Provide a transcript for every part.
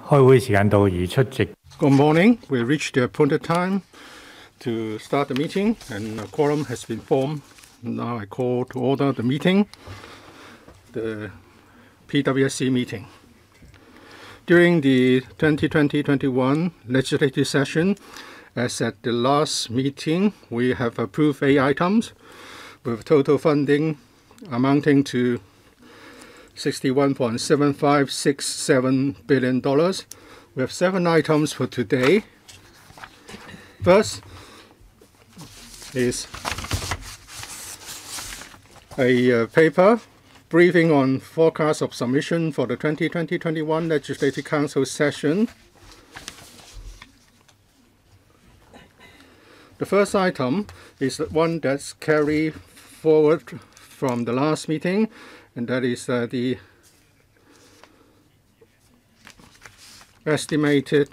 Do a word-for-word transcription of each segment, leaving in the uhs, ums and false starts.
開會時間到而出席。 Good morning. We reached the appointed time to start the meeting, and a quorum has been formed. Now I call to order the meeting, the P W S C meeting. During the twenty twenty to twenty-one legislative session, as at the last meeting, we have approved eight items with total funding amounting to sixty-one point seven five six seven billion dollars. We have seven items for today. First is a uh, paper briefing on forecast of submission for the twenty twenty to twenty-one Legislative Council session. The first item is the one that's carried forward from the last meeting, and that is uh, the estimated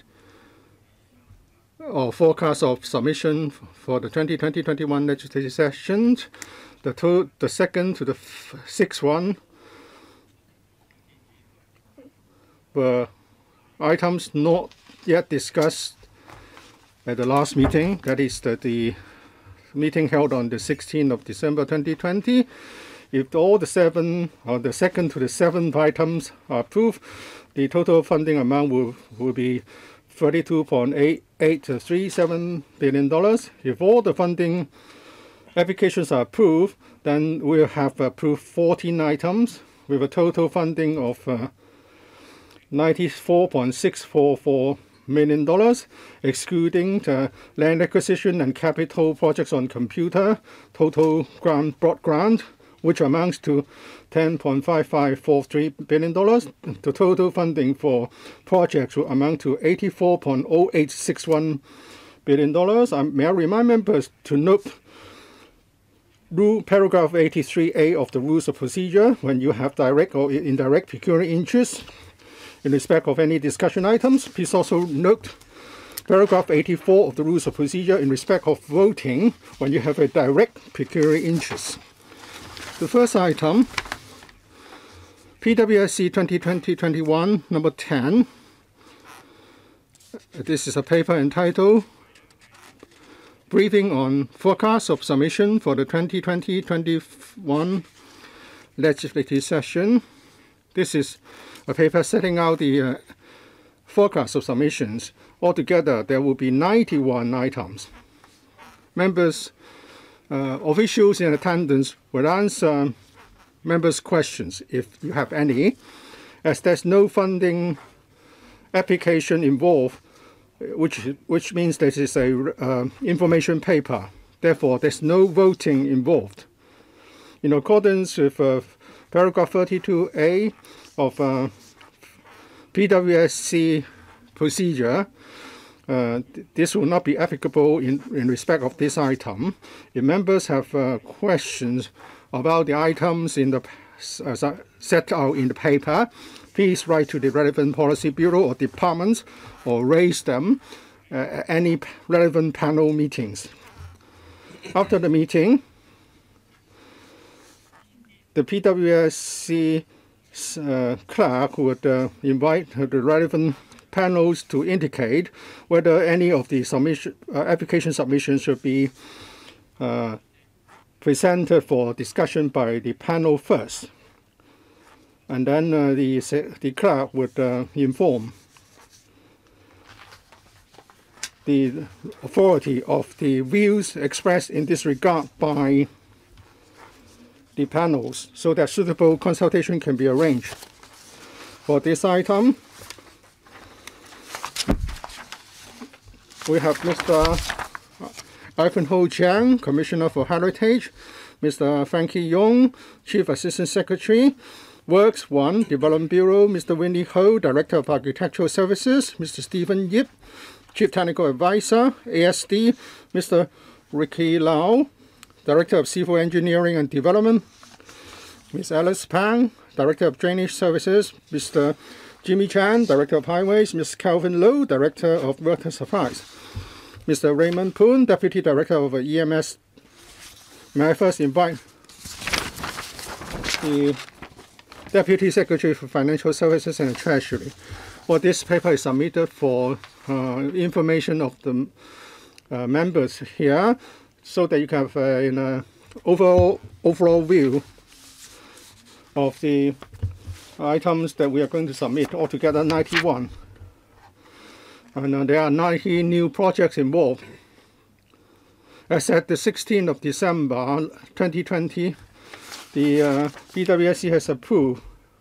or forecast of submission for the twenty twenty to twenty-one legislative session. The, to, the second to the f sixth one were items not yet discussed at the last meeting. That is that the meeting held on the sixteenth of December twenty twenty. If all the seven, or the second to the seventh items are approved, the total funding amount will, will be thirty-two point eight eight three seven billion dollars. If all the funding applications are approved, then we'll have approved fourteen items with a total funding of uh, ninety-four point six four four million dollars, excluding the land acquisition and capital projects on computer, total grant, broad grant, which amounts to ten point five five four three billion dollars. The total funding for projects will amount to eighty-four point zero eight six one billion dollars. Um, may I remind members to note rule paragraph eighty-three A of the Rules of Procedure when you have direct or indirect pecuniary interest in respect of any discussion items. Please also note paragraph eighty-four of the Rules of Procedure in respect of voting when you have a direct pecuniary interest. The first item, P W S C twenty twenty to twenty-one, number ten. This is a paper entitled Briefing on Forecast of Submission for the twenty twenty to twenty-one Legislative Session. This is a paper setting out the uh, forecast of submissions. Altogether, there will be ninety-one items. Members, uh, officials in attendance will answer members' questions if you have any. As there's no funding application involved, which, which means this is a uh, information paper. Therefore, there's no voting involved. In accordance with uh, paragraph thirty-two A of uh, P W S C procedure, uh, this will not be applicable in, in respect of this item. If members have uh, questions about the items in the uh, set out in the paper, please write to the relevant policy bureau or departments or raise them uh, at any relevant panel meetings. After the meeting, the P W S C uh, clerk would uh, invite the relevant panels to indicate whether any of the submission, uh, application submissions should be uh, presented for discussion by the panel first. And then uh, the, the clerk would uh, inform the authority of the views expressed in this regard by the panels so that suitable consultation can be arranged. For this item, we have Mister Ivanhoe Chiang, Commissioner for Heritage, Mister Frankie Yong, Chief Assistant Secretary, Works one, Development Bureau, Mister Winnie Ho, Director of Architectural Services, Mister Stephen Yip, Chief Technical Advisor, A S D, Mister Ricky Lau, Director of Civil Engineering and Development, Miz Alice Pang, Director of Drainage Services, Mister Jimmy Chan, Director of Highways, Miz Calvin Low, Director of Water Supplies, Mister Raymond Poon, Deputy Director of E M S. May I first invite the Deputy Secretary for Financial Services and Treasury Well, this paper is submitted for uh, information of the uh, members here, so that you can have uh, an uh, overall overall view of the items that we are going to submit. Altogether, ninety-one, and uh, there are ninety new projects involved. As at the sixteenth of December twenty twenty, the uh, P W S C has approved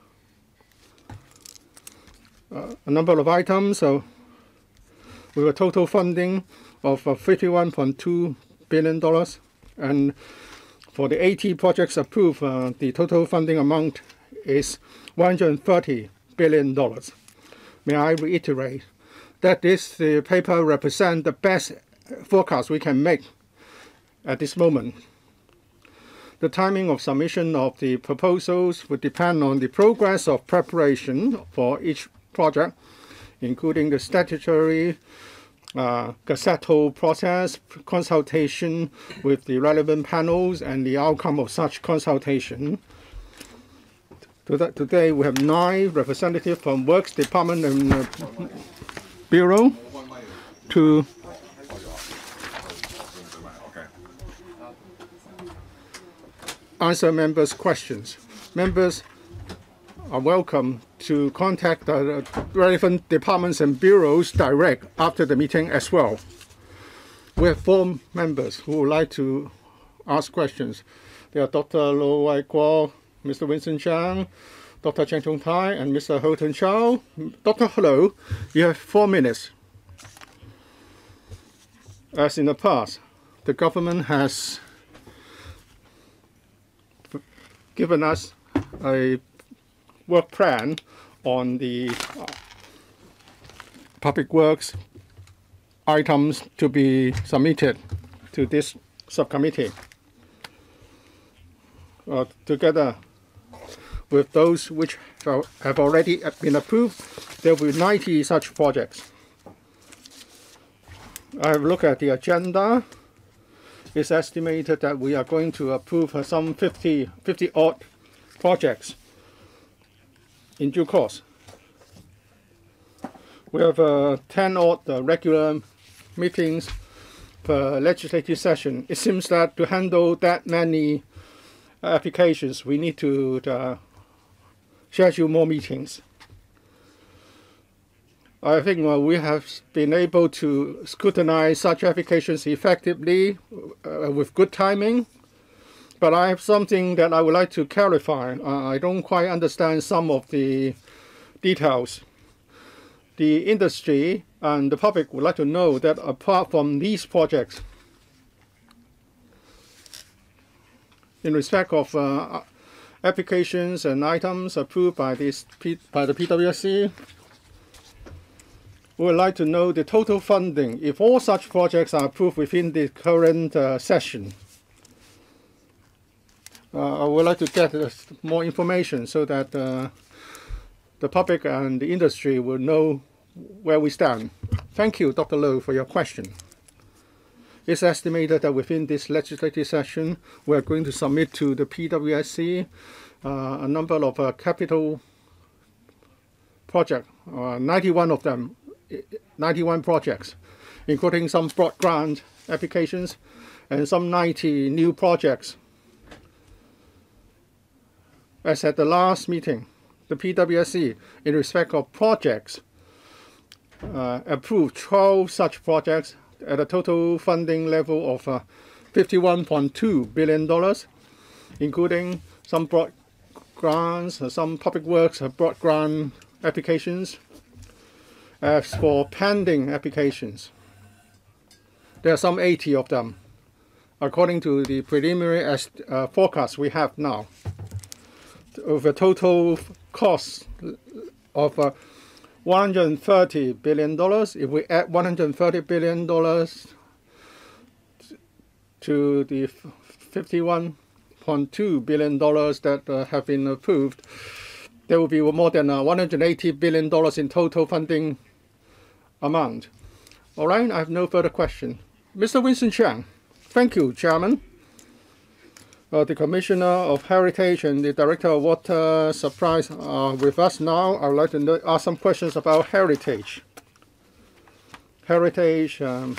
uh, a number of items uh, with a total funding of uh, fifty-one point two billion dollars, and for the eighty projects approved, uh, the total funding amount is one hundred thirty billion dollars. May I reiterate that this the paper represents the best forecast we can make at this moment. The timing of submission of the proposals would depend on the progress of preparation for each project, including the statutory uh, gazettal process, consultation with the relevant panels, and the outcome of such consultation. Today we have nine representatives from Works Department and uh, Bureau to answer members' questions. Members are welcome to contact the relevant departments and bureaus direct after the meeting as well. We have four members who would like to ask questions. They are Doctor Lo Wai Kuo, Mister Vincent Chang, Doctor Cheng Chung Tai, and Mister Houghton Chow. Doctor Lo, you have four minutes. As in the past, the government has given us a work plan on the uh, public works items to be submitted to this subcommittee. Uh, together with those which have already been approved, there will be ninety such projects. I have looked at the agenda. It's estimated that we are going to approve some fifty, fifty odd projects in due course. We have uh, ten odd uh, regular meetings per legislative session. It seems that to handle that many applications, we need to uh, schedule more meetings. I think uh, we have been able to scrutinize such applications effectively uh, with good timing, but I have something that I would like to clarify. Uh, I don't quite understand some of the details. The industry and the public would like to know that apart from these projects, in respect of uh, applications and items approved by, this P by the P W S C, we would like to know the total funding if all such projects are approved within the current uh, session. Uh, I would like to get uh, more information so that uh, the public and the industry will know where we stand. Thank you, Doctor Lo, for your question. It's estimated that within this legislative session, we are going to submit to the P W S C uh, a number of uh, capital projects, uh, ninety-one of them, ninety-one projects, including some broad grant applications and some ninety new projects. As at the last meeting, the P W S C, in respect of projects, uh, approved twelve such projects at a total funding level of uh, fifty-one point two billion dollars, including some broad grants, uh, some public works uh, broad grant applications. As for pending applications, there are some eighty of them, according to the preliminary uh, forecast we have now, of a total cost of uh, one hundred thirty billion dollars. If we add one hundred thirty billion dollars to the fifty-one point two billion dollars that uh, have been approved, there will be more than uh, one hundred eighty billion dollars in total funding amount. All right, I have no further question. Mister Vincent Chang. Thank you, Chairman. Uh, the Commissioner of Heritage and the Director of Water Supply are with us now. I would like to know, ask some questions about heritage. Heritage um,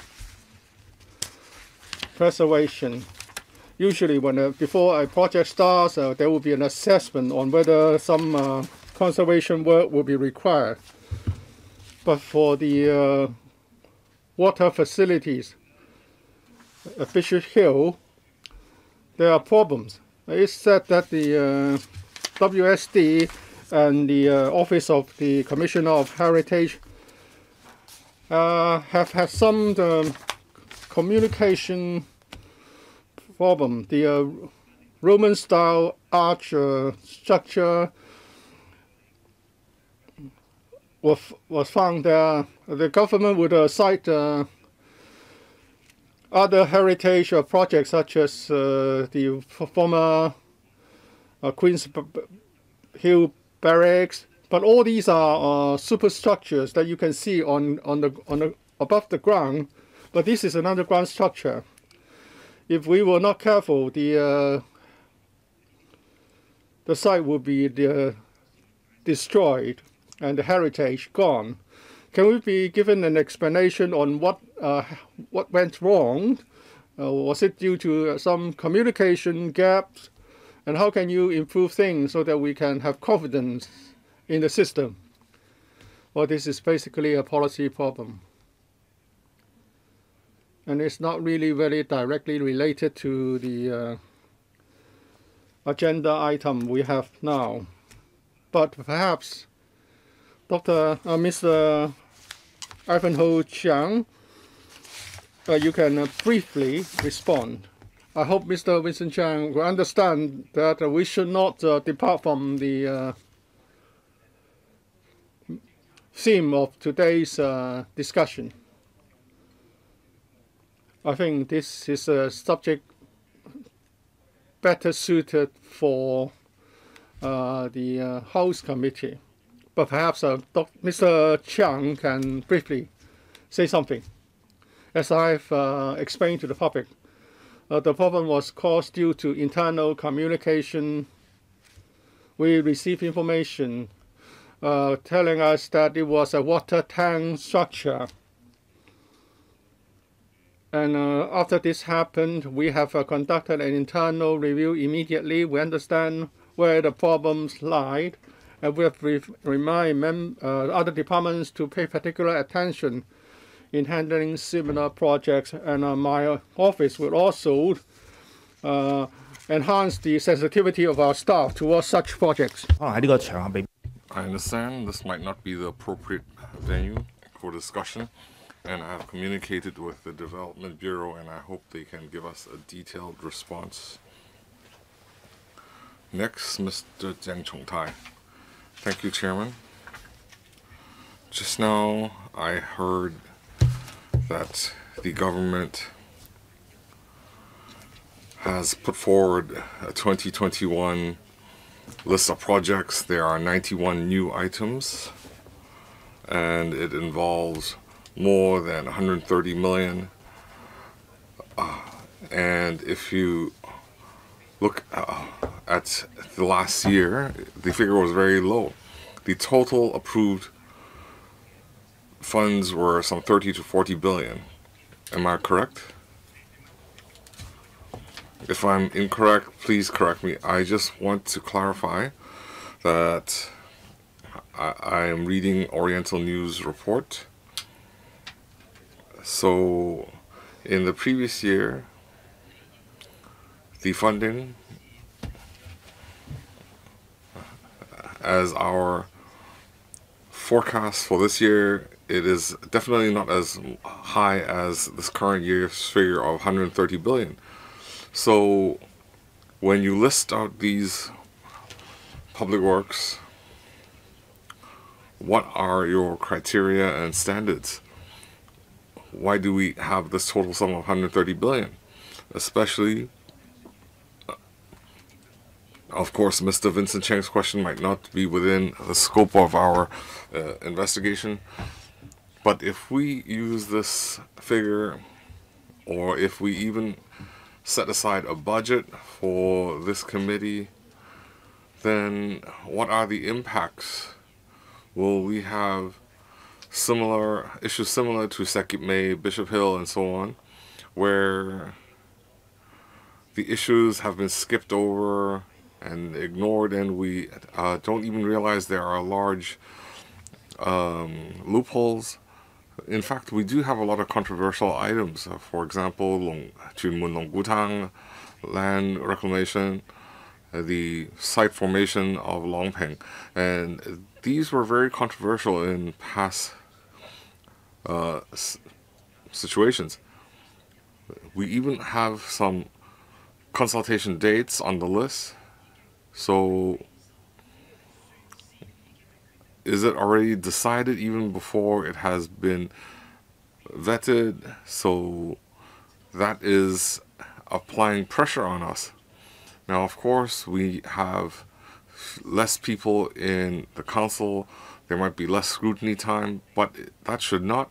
preservation. Usually, when uh, before a project starts, uh, there will be an assessment on whether some uh, conservation work will be required. But for the uh, water facilities, at Fisher Hill, there are problems. It's said that the uh, W S D and the uh, Office of the Commissioner of Heritage uh, have had some um, communication problem. The uh, Roman-style arch uh, structure was, was found there. The government would uh, cite uh, other heritage uh, projects such as uh, the former uh, Queen's Hill Barracks, but all these are uh, superstructures that you can see on on the on the above the ground. But this is an underground structure. If we were not careful, the uh, the site would be uh, destroyed and the heritage gone. Can we be given an explanation on what uh, what went wrong? Uh, was it due to uh, some communication gaps? And how can you improve things so that we can have confidence in the system? Well, this is basically a policy problem. And it's not really very directly related to the uh, agenda item we have now. But perhaps Doctor Uh, Mister Ivanhoe Chiang, uh, you can uh, briefly respond. I hope Mister Vincent Chiang will understand that uh, we should not uh, depart from the uh, theme of today's uh, discussion. I think this is a subject better suited for uh, the uh, House Committee. But perhaps uh, Mister Chiang can briefly say something. As I've uh, explained to the public, uh, the problem was caused due to internal communication. We received information uh, telling us that it was a water tank structure. And uh, after this happened, we have uh, conducted an internal review immediately. We understand where the problems lied. And we have re remind mem uh, other departments to pay particular attention in handling similar projects. And uh, my office will also uh, enhance the sensitivity of our staff towards such projects. I understand this might not be the appropriate venue for discussion, and I have communicated with the Development Bureau, and I hope they can give us a detailed response. Next, Mister Jiang Chongtai. Thank you, Chairman. Just now, I heard that the government has put forward a twenty twenty-one list of projects. There are ninety-one new items, and it involves more than one hundred thirty million. Uh, and if you look uh, at the last year, the figure was very low. The total approved funds were some thirty to forty billion. Am I correct? If I'm incorrect, please correct me. I just want to clarify that I, I am reading Oriental News report. So in the previous year, the funding, as our forecast for this year, it is definitely not as high as this current year's figure of one hundred thirty billion. So when you list out these public works, what are your criteria and standards? Why do we have this total sum of one hundred thirty billion? Especially, of course, Mister Vincent Cheng's question might not be within the scope of our uh, investigation, but if we use this figure, or if we even set aside a budget for this committee, then what are the impacts? Will we have similar issues similar to Sekip May, Bishop Hill, and so on, where the issues have been skipped over and ignored, and we uh, don't even realize there are large um, loopholes? In fact, we do have a lot of controversial items. Uh, for example, Long, Chunmun Longgutang, land reclamation, uh, the site formation of Longpeng. And these were very controversial in past uh, s situations. We even have some consultation dates on the list. So is it already decided even before it has been vetted? So that is applying pressure on us. Now, of course, we have less people in the council. There might be less scrutiny time, but that should not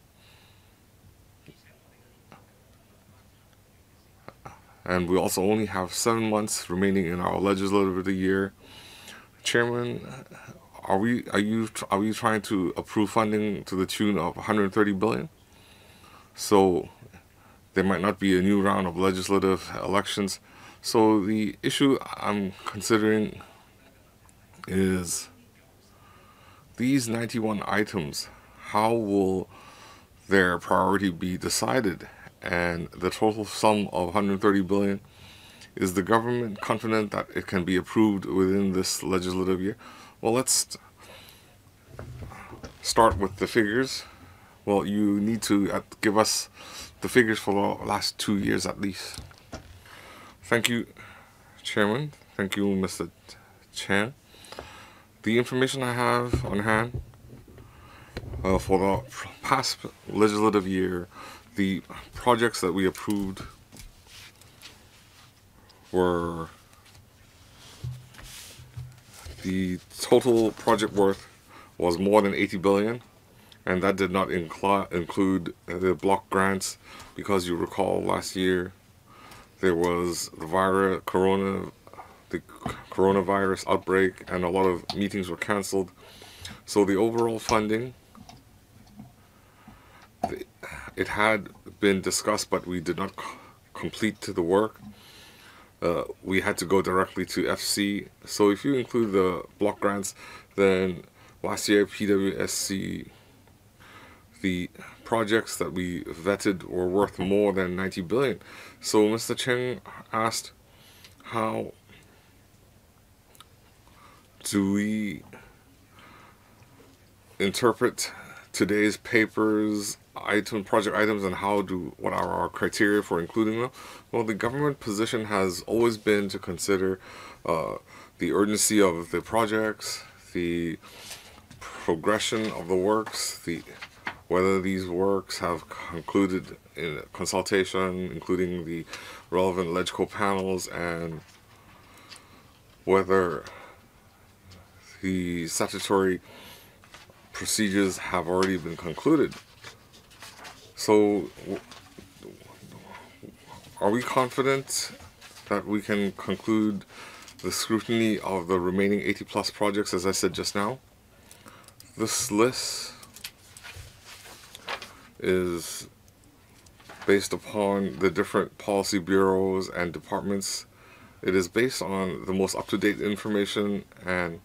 and we also only have seven months remaining in our legislative year. Chairman, are we are you are we trying to approve funding to the tune of one hundred thirty billion? So there might not be a new round of legislative elections. So the issue I'm considering is these ninety-one items. How will their priority be decided? And the total sum of one hundred thirty billion, is the government confident that it can be approved within this legislative year? Well, let's start with the figures. Well, you need to give us the figures for the last two years at least. Thank you, Chairman. Thank you, Mister Chan. The information I have on hand uh, for the past legislative year, the projects that we approved were the total project worth was more than eighty billion, and that did not incl include the block grants, because you recall last year there was the virus, corona, the coronavirus outbreak, and a lot of meetings were canceled. So the overall funding, it had been discussed, but we did not complete the work. Uh, we had to go directly to F C. So if you include the block grants, then last year P W S C, the projects that we vetted were worth more than ninety billion. So Mister Cheng asked, how do we interpret today's papers, item project items, and how do what are our criteria for including them? Well, the government position has always been to consider uh, the urgency of the projects, the progression of the works, the whether these works have concluded in consultation, including the relevant LegCo panels, and whether the statutory procedures have already been concluded. So are we confident that we can conclude the scrutiny of the remaining eighty plus projects, as I said just now? This list is based upon the different policy bureaus and departments. It is based on the most up-to-date information, and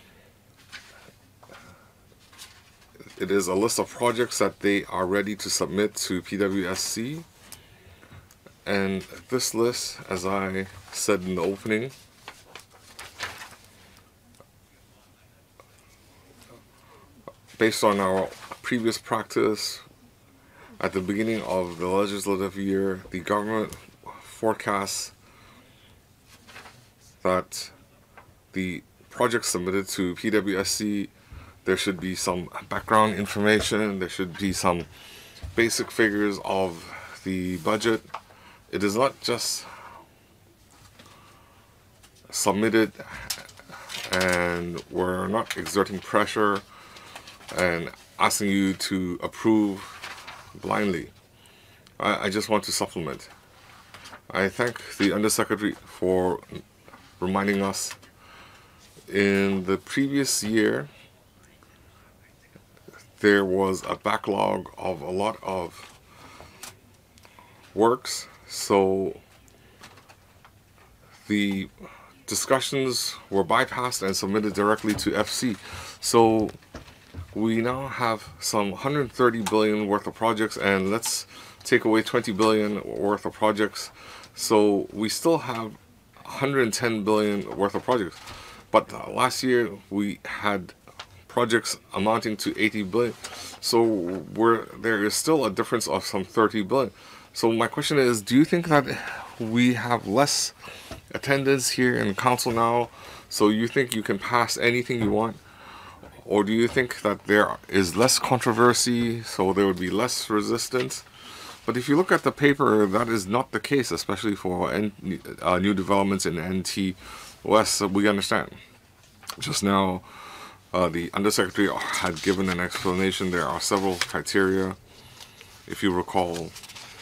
it is a list of projects that they are ready to submit to P W S C. And this list, as I said in the opening, based on our previous practice, at the beginning of the legislative year, the government forecasts that the projects submitted to P W S C, there should be some background information, there should be some basic figures of the budget. It is not just submitted and we're not exerting pressure and asking you to approve blindly. I, I just want to supplement. I thank the Undersecretary for reminding us in the previous year there was a backlog of a lot of works, so the discussions were bypassed and submitted directly to F C. So we now have some one hundred thirty billion worth of projects, and let's take away twenty billion worth of projects. So we still have one hundred ten billion worth of projects. But uh, last year we had projects amounting to eighty billion. So we're, there is still a difference of some thirty billion. So my question is, do you think that we have less attendance here in council now, so you think you can pass anything you want? Or do you think that there is less controversy, so there would be less resistance? But if you look at the paper, that is not the case, especially for N uh, new developments in N T West. We understand. Just now, uh, the Undersecretary had given an explanation. There are several criteria. If you recall,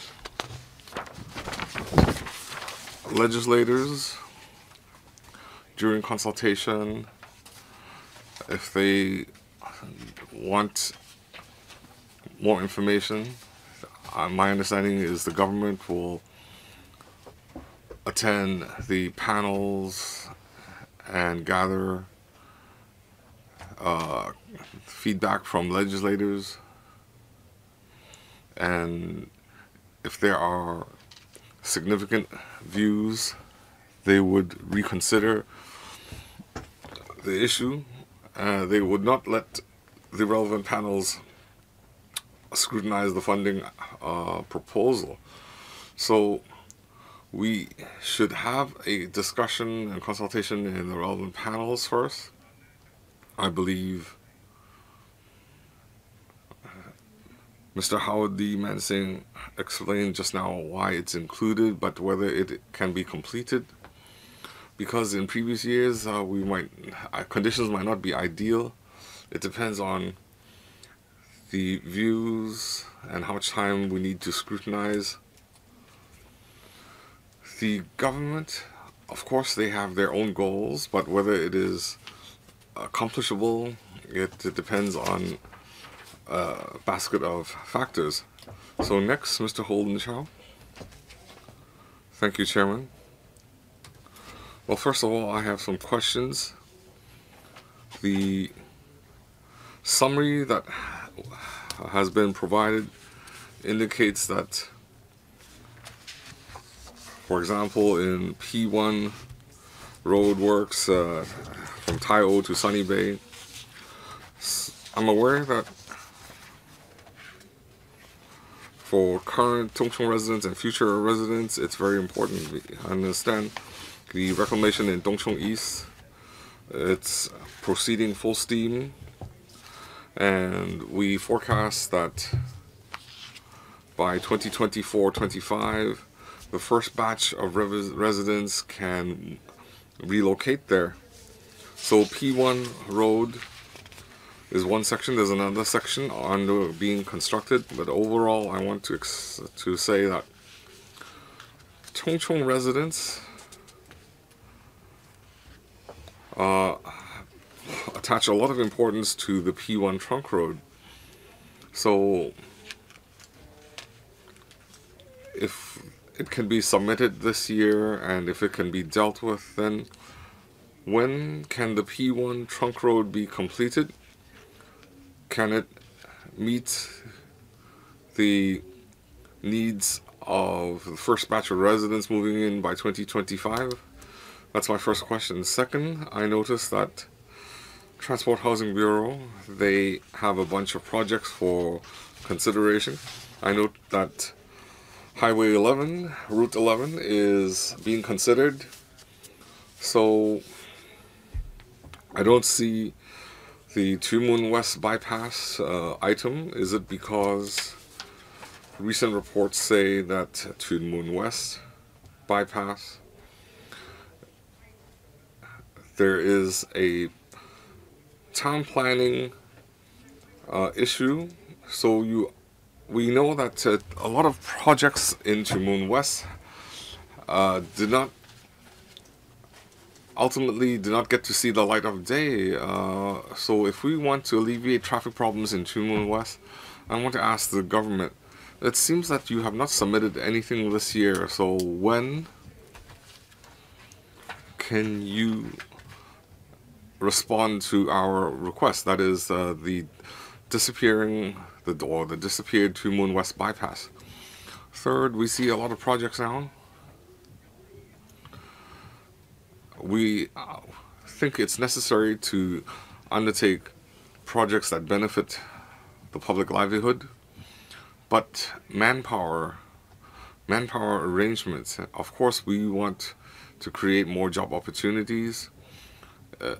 legislators, during consultation, if they want more information, uh, my understanding is the government will attend the panels and gather uh, feedback from legislators, and if there are significant views, they would reconsider the issue. Uh, they would not let the relevant panels scrutinize the funding uh, proposal. So we should have a discussion and consultation in the relevant panels first. I believe Mister Howard D. Mansing explained just now why it's included, but whether it can be completed. Because in previous years, uh, we might uh, conditions might not be ideal. It depends on the views and how much time we need to scrutinize. The government, of course, they have their own goals, but whether it is accomplishable, it, it depends on a basket of factors. So next, Mister Holden Chow. Thank you, Chairman. Well, first of all, I have some questions. The summary that has been provided indicates that, for example, in P one road works uh, from Tai O to Sunny Bay, I'm aware that for current Tung Chung residents and future residents, it's very important. I understand the reclamation in Tung Chung East, it's proceeding full steam, and we forecast that by twenty twenty-four twenty-five, the first batch of res residents can relocate there. So P one road is one section. There's another section under being constructed, but overall, I want to ex to say that Tung Chung residents uh, attach a lot of importance to the P one trunk road. So if it can be submitted this year, and if it can be dealt with, then when can the P one trunk road be completed? Can it meet the needs of the first batch of residents moving in by twenty twenty-five? That's my first question. Second, I noticed that Transport Housing Bureau, they have a bunch of projects for consideration. I note that Highway eleven, Route eleven is being considered. So I don't see the Tuen Mun West bypass uh, item. Is it because recent reports say that Tuen Mun West bypass, there is a town planning uh, issue? So you, we know that uh, a lot of projects in Tuen Mun West uh, did not ultimately did not get to see the light of day. Uh, so if we want to alleviate traffic problems in Tuen Mun West, I want to ask the government, it seems that you have not submitted anything this year, so when can you respond to our request? That is uh, the disappearing, the or the disappeared Tuen Mun West bypass. Third, we see a lot of projects now. We uh, think it's necessary to undertake projects that benefit the public livelihood, but manpower, manpower arrangements, of course we want to create more job opportunities. Uh,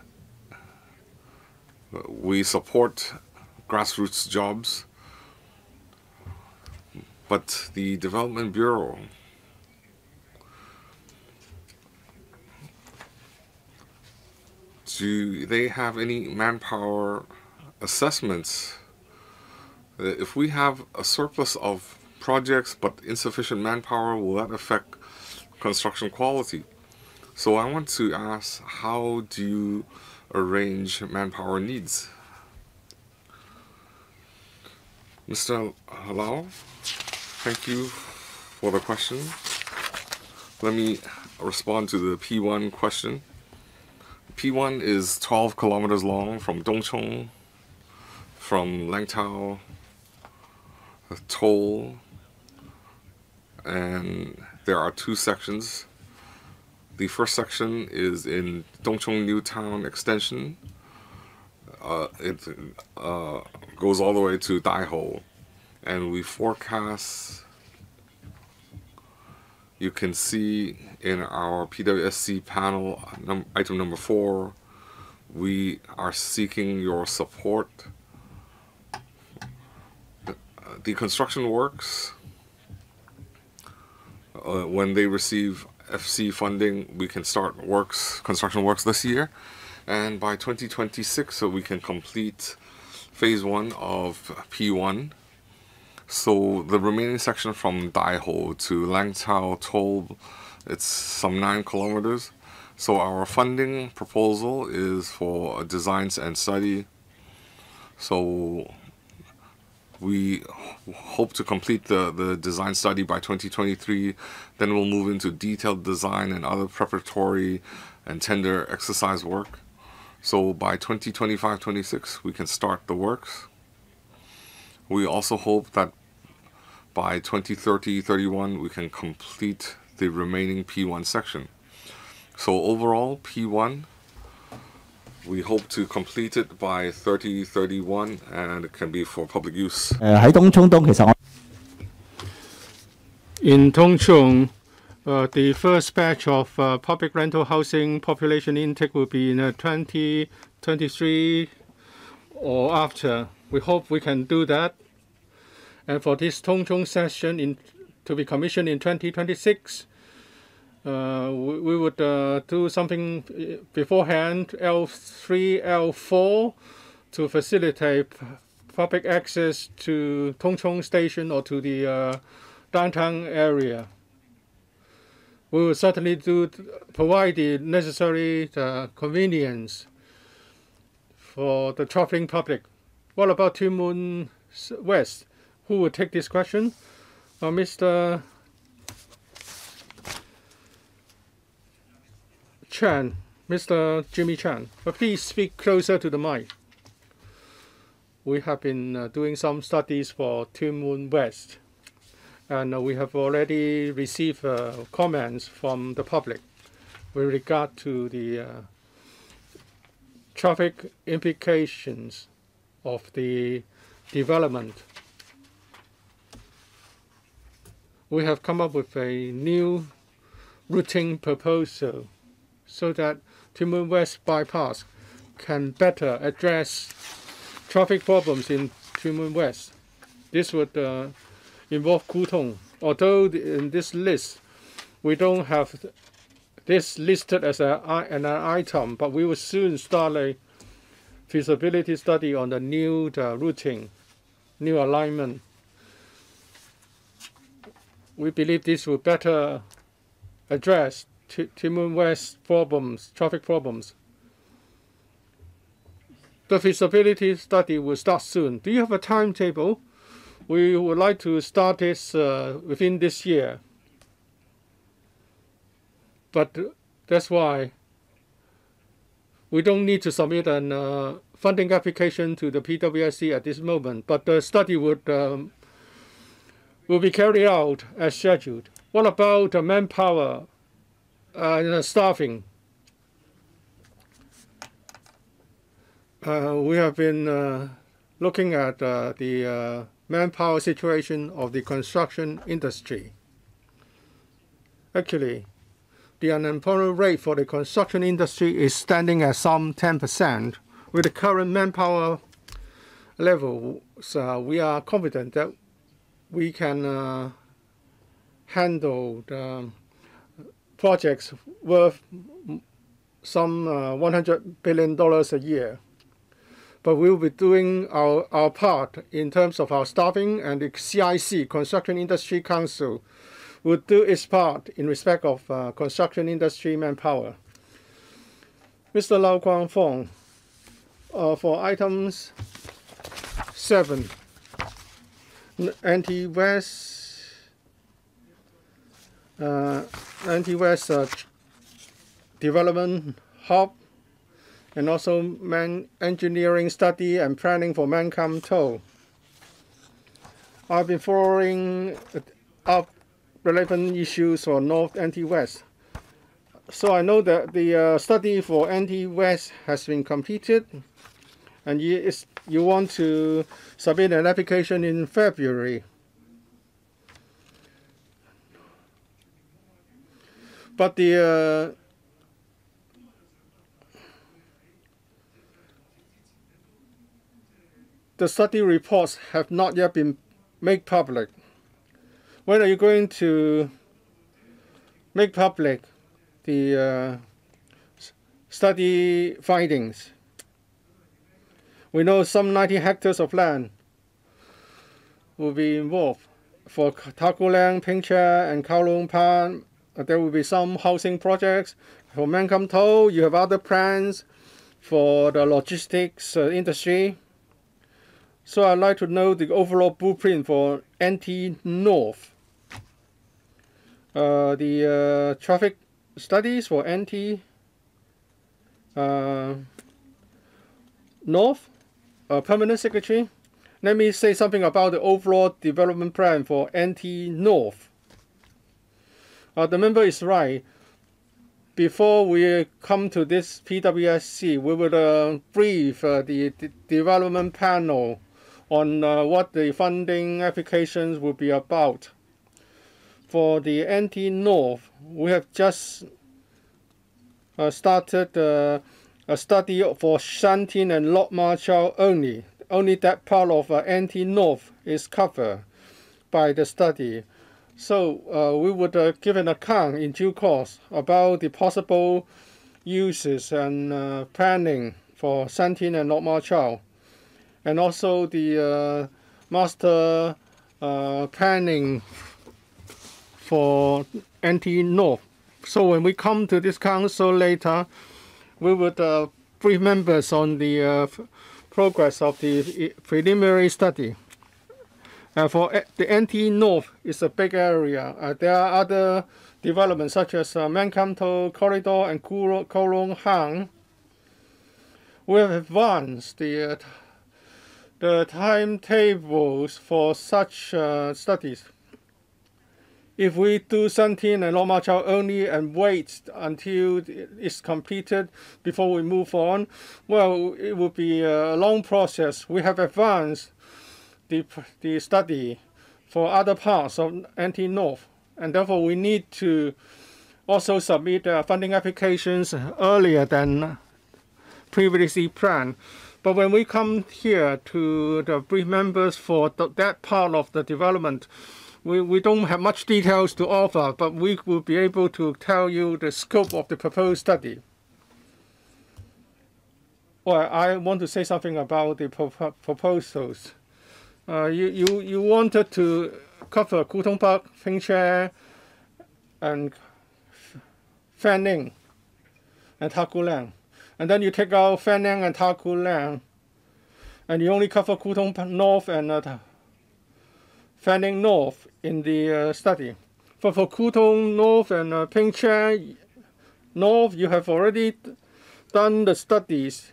we support grassroots jobs, but the Development Bureau do they have any manpower assessments? Uh, if we have a surplus of projects but insufficient manpower, will that affect construction quality? So I want to ask, how do you arrange manpower needs? Mister Lau, thank you for the question. Let me respond to the P one question. P one is twelve kilometers long from Dongchong, from Langtao, Toll, and there are two sections. The first section is in Dongchong New Town Extension. Uh, it uh, goes all the way to Daiho, and we forecast, you can see in our P W S C panel, num item number four, we are seeking your support. The, the construction works, uh, when they receive F C funding, we can start works, construction works this year. And by twenty twenty-six, so we can complete phase one of P one. So the remaining section from Daiho to Langtao Toll, it's some nine kilometers. So our funding proposal is for a design and study. So we hope to complete the, the design study by twenty twenty-three. Then we'll move into detailed design and other preparatory and tender exercise work. So by twenty twenty-five twenty-six, we can start the works. We also hope that by twenty thirty thirty-one, we can complete the remaining P one section. So overall, P one, we hope to complete it by thirty thirty-one, and it can be for public use. Uh, In Dongchong, uh, the first batch of uh, public rental housing population intake will be in uh, twenty twenty-three or after. We hope we can do that. And for this Dongchong session in, to be commissioned in twenty twenty-six, uh, we, we would uh, do something beforehand, L three, L four, to facilitate public access to Dongchong Station or to the uh, downtown area. We will certainly do provide the necessary uh, convenience for the traveling public. What about Tuen Mun West? Who will take this question? Uh, Mister Chan, Mister Jimmy Chan. But please speak closer to the mic. We have been uh, doing some studies for Tuen Mun West, and uh, we have already received uh, comments from the public with regard to the uh, traffic implications of the development. We have come up with a new routing proposal so that Tuen Mun West bypass can better address traffic problems in Tuen Mun West. This would uh, involve Kutong. Although in this list we don't have this listed as a, an item, but we will soon start a feasibility study on the new the routing, new alignment. We believe this will better address Timon West problems, traffic problems. The feasibility study will start soon. Do you have a timetable? We would like to start this uh, within this year. But that's why we don't need to submit a uh, funding application to the P W S C at this moment. But the study would um, will be carried out as scheduled. What about uh, manpower and uh, staffing? Uh, we have been uh, looking at uh, the uh, manpower situation of the construction industry. Actually, the unemployment rate for the construction industry is standing at some ten percent. With the current manpower level, so we are confident that we can uh, handle the projects worth some uh, one hundred billion dollars a year. But we'll be doing our, our part in terms of our staffing, and the C I C, Construction Industry Council, will do its part in respect of uh, construction industry manpower. Mister Lau Kwang Fong, uh, for items seven, anti-West, uh, anti-West uh, development hub, and also man engineering study and planning for Mancam Toll. I've been following up relevant issues for North Anti-West. So I know that the uh, study for Anti-West has been completed, and you, is, you want to submit an application in February. But the uh, the study reports have not yet been made public. When are you going to make public the uh, study findings? We know some ninety hectares of land will be involved. For Takulang, Pingcha, and Kowloon Pan, there will be some housing projects. For Mancam Toll, you have other plans for the logistics uh, industry. So I'd like to know the overall blueprint for N T North. Uh, the uh, traffic studies for N T uh, North, uh, Permanent Secretary. Let me say something about the overall development plan for N T North. Uh, the member is right. Before we come to this P W S C, we will uh, brief uh, the, the development panel on uh, what the funding applications will be about. For the N T North, we have just uh, started uh, a study for Shantin and Lok Ma Chau only. Only that part of uh, N T North is covered by the study. So uh, we would uh, give an account in due course about the possible uses and uh, planning for Shantin and Lok Ma Chau, and also the uh, master uh, planning for N T North. So when we come to this council later, we would uh, brief members on the uh, progress of the preliminary study. Uh, for the N T North, it's a big area. Uh, there are other developments such as uh, Mancam Toll Corridor and Kowloon Hang. We have advanced the uh, the timetables for such uh, studies. If we do Shantin and Lok Ma Chau only and wait until it's completed before we move on, well, it will be a long process. We have advanced the, the study for other parts of N T North, and therefore we need to also submit uh, funding applications earlier than previously planned. But when we come here to the brief members for th that part of the development, we, we don't have much details to offer, but we will be able to tell you the scope of the proposed study. Well, I want to say something about the pro proposals. Uh, you, you, you wanted to cover Kutong Park, Pingcha, and Fanning and Takulang. And then you take out Fanning and Takulang, and you only cover Kutong North and uh, Fanning North in the uh, study. But for Kutong North and uh, Pingche North, you have already done the studies.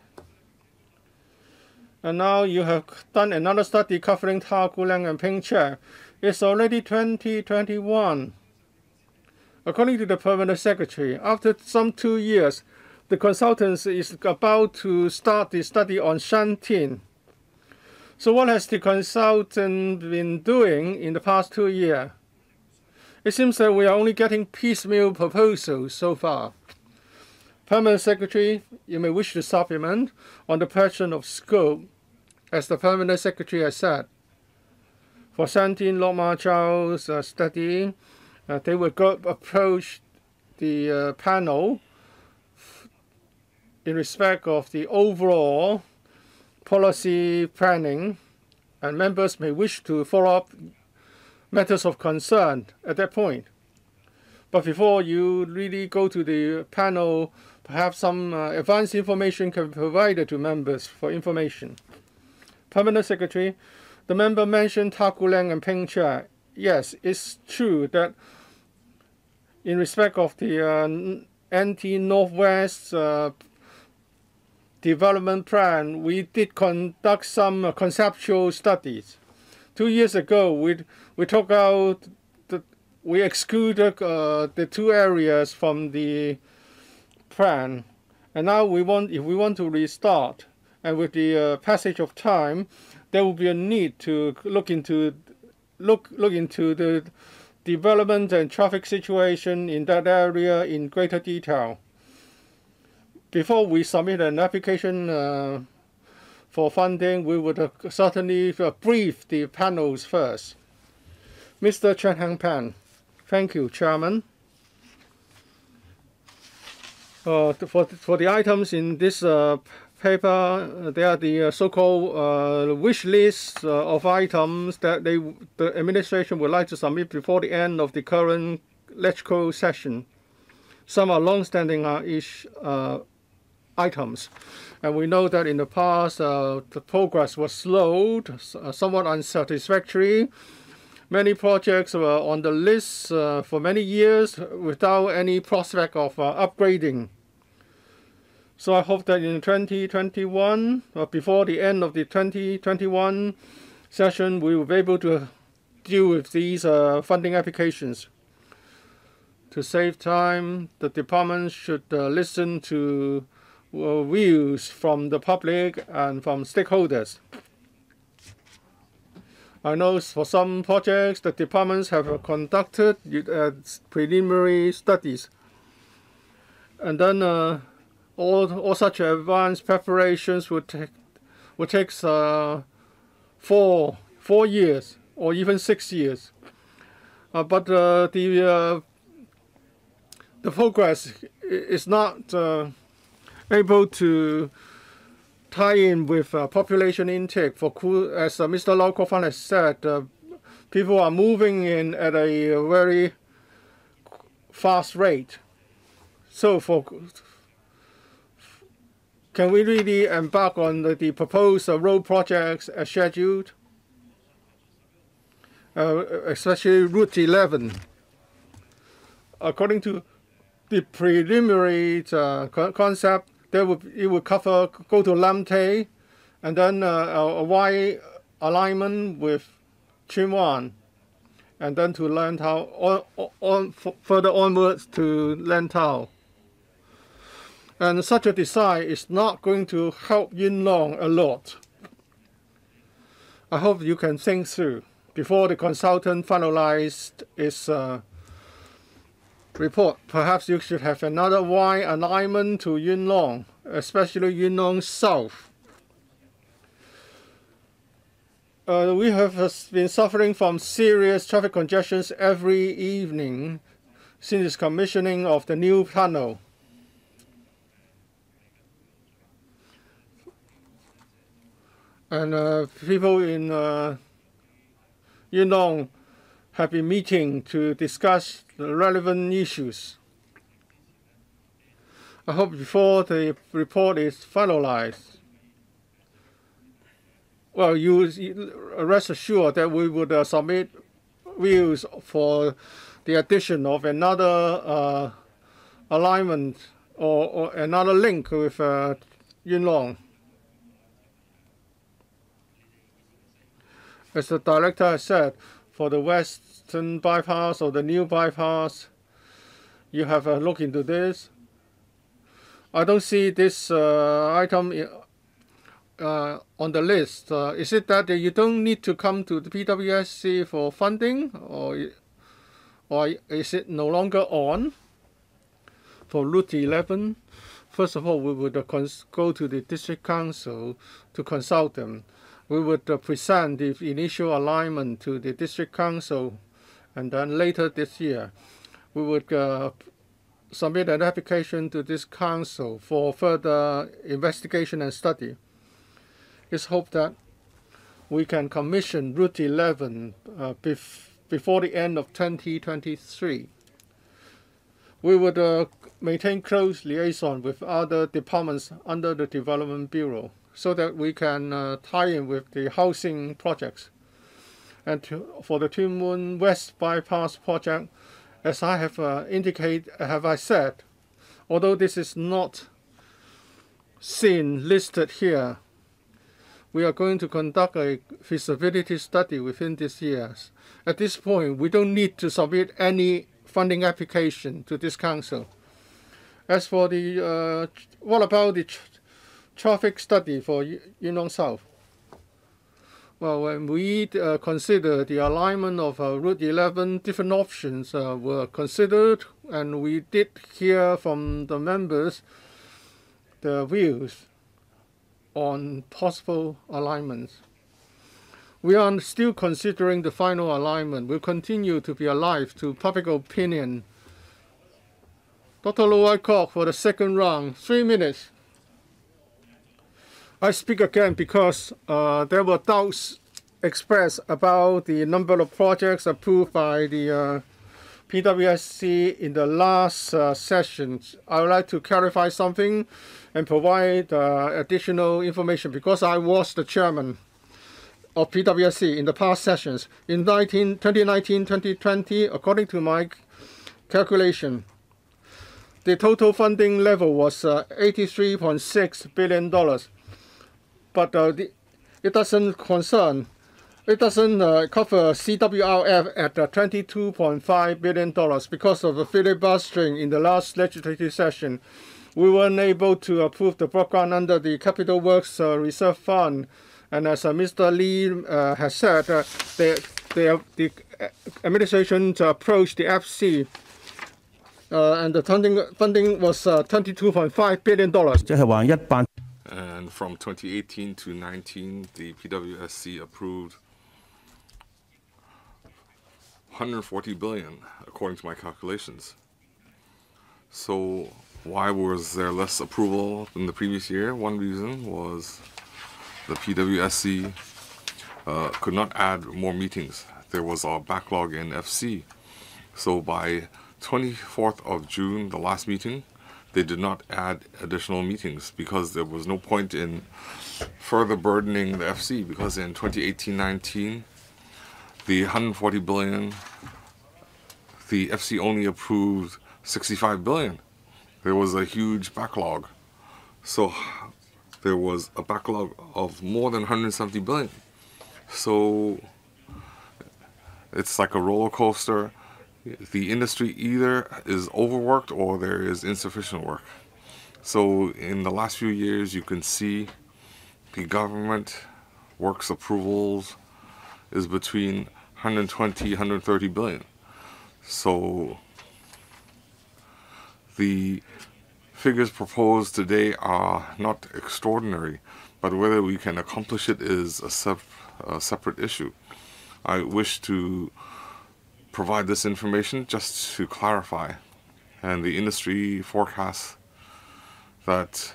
And now you have done another study covering Takulang and Pingche. It's already twenty twenty-one. According to the Permanent Secretary, after some two years, the consultant is about to start the study on Shantin. So what has the consultant been doing in the past two years? It seems that we are only getting piecemeal proposals so far. Permanent Secretary, you may wish to supplement on the question of scope, as the Permanent Secretary has said. For Shantin Lok Ma Chau's uh, study, uh, they will go approach the uh, panel in respect of the overall policy planning, and members may wish to follow up matters of concern at that point. But before you really go to the panel, perhaps some uh, advanced information can be provided to members for information. Permanent Secretary, the member mentioned Takulang and Pingche. Yes, it's true that in respect of the uh, anti-Northwest uh, development plan, we did conduct some uh, conceptual studies. Two years ago, we we took out, the, we excluded uh, the two areas from the plan, and now we want, if we want to restart, and with the uh, passage of time, there will be a need to look into look look into the development and traffic situation in that area in greater detail. Before we submit an application uh, for funding, we would uh, certainly uh, brief the panels first. Mister Chen Hang-pan. Thank you, Chairman. Uh, for, for the items in this uh, paper, uh, they are the uh, so-called uh, wish list uh, of items that they, the administration would like to submit before the end of the current electoral session. Some are long-standing uh, ish, uh, items. And we know that in the past, uh, the progress was slowed, uh, somewhat unsatisfactory. Many projects were on the list uh, for many years without any prospect of uh, upgrading. So I hope that in twenty twenty-one, or before the end of the twenty twenty-one session, we will be able to deal with these uh, funding applications. To save time, the department should uh, listen to uh, views from the public and from stakeholders. I know for some projects, the departments have uh, conducted uh, preliminary studies. And then uh, all, all such advanced preparations would take, would take uh, four, four years or even six years. Uh, but uh, the, uh, the progress is not uh, able to tie in with uh, population intake. For as uh, Mister Lau Kok-fan has said, uh, people are moving in at a very fast rate. So, for can we really embark on the, the proposed uh, road projects as scheduled, uh, especially Route eleven? According to the preliminary uh, co concept, They would, it would cover, go to Lam Tay, and then uh, a, a Y alignment with Chim Wan, and then to Lantau, on, on, further onwards to Lantau. And such a design is not going to help Yuen Long a lot. I hope you can think through before the consultant finalized its uh, report. Perhaps you should have another Y alignment to Yuen Long, especially Yuen Long South. Uh, we have been suffering from serious traffic congestions every evening since its commissioning of the new tunnel. And uh, people in uh, Yuen Long have been meeting to discuss the relevant issues. I hope before the report is finalized, well, you, you rest assured that we would uh, submit views for the addition of another uh, alignment or, or another link with uh, Yuen Long. As the director has said, for the western bypass or the new bypass, you have a look into this. I don't see this uh, item in, uh, on the list. Uh, is it that you don't need to come to the P W S C for funding, or, or is it no longer on? For Route eleven, first of all, we would uh, go to the District Council to consult them. We would uh, present the initial alignment to the District Council, and then later this year, we would uh, submit an application to this council for further investigation and study. It's hoped that we can commission Route eleven uh, bef before the end of twenty twenty-three. We would uh, maintain close liaison with other departments under the Development Bureau so that we can uh, tie in with the housing projects. And to, for the Tuen Mun West Bypass project, as I have uh, indicated, have I said, although this is not seen listed here, we are going to conduct a feasibility study within this year. At this point, we don't need to submit any funding application to this council. As for the, uh, what about the tr traffic study for Yuen Long South? Well, when we uh, consider the alignment of uh, Route eleven, different options uh, were considered, and we did hear from the members their views on possible alignments. We are still considering the final alignment. We'll continue to be alive to public opinion. Doctor Low Wyckoff for the second round, three minutes. I speak again because uh, there were doubts expressed about the number of projects approved by the uh, P W S C in the last uh, session. I would like to clarify something and provide uh, additional information because I was the chairman of P W S C in the past sessions. In twenty nineteen twenty twenty, according to my calculation, the total funding level was uh, eighty-three point six billion dollars. But uh, the, it doesn't concern, it doesn't uh, cover C W R F at uh, twenty-two point five billion dollars because of the filibustering in the last legislative session. We weren't able to approve the program under the Capital Works uh, Reserve Fund. And as uh, Mister Lee uh, has said, uh, the, the, the administration approached the F C uh, and the funding, funding was uh, twenty-two point five billion dollars. And from twenty eighteen to nineteen, the P W S C approved one hundred forty billion dollars, according to my calculations. So why was there less approval than the previous year? One reason was the P W S C uh, could not add more meetings. There was a backlog in F C. So by twenty-fourth of June, the last meeting, they did not add additional meetings because there was no point in further burdening the F C, because in twenty eighteen nineteen, the one hundred forty billion dollars, the F C only approved sixty-five billion dollars. There was a huge backlog. So there was a backlog of more than one hundred seventy billion dollars. So it's like a roller coaster. The industry either is overworked or there is insufficient work. So in the last few years, you can see the government works approvals is between one hundred twenty, one hundred thirty billion. So the figures proposed today are not extraordinary, but whether we can accomplish it is a, sep a separate issue. I wish to provide this information just to clarify, and the industry forecasts that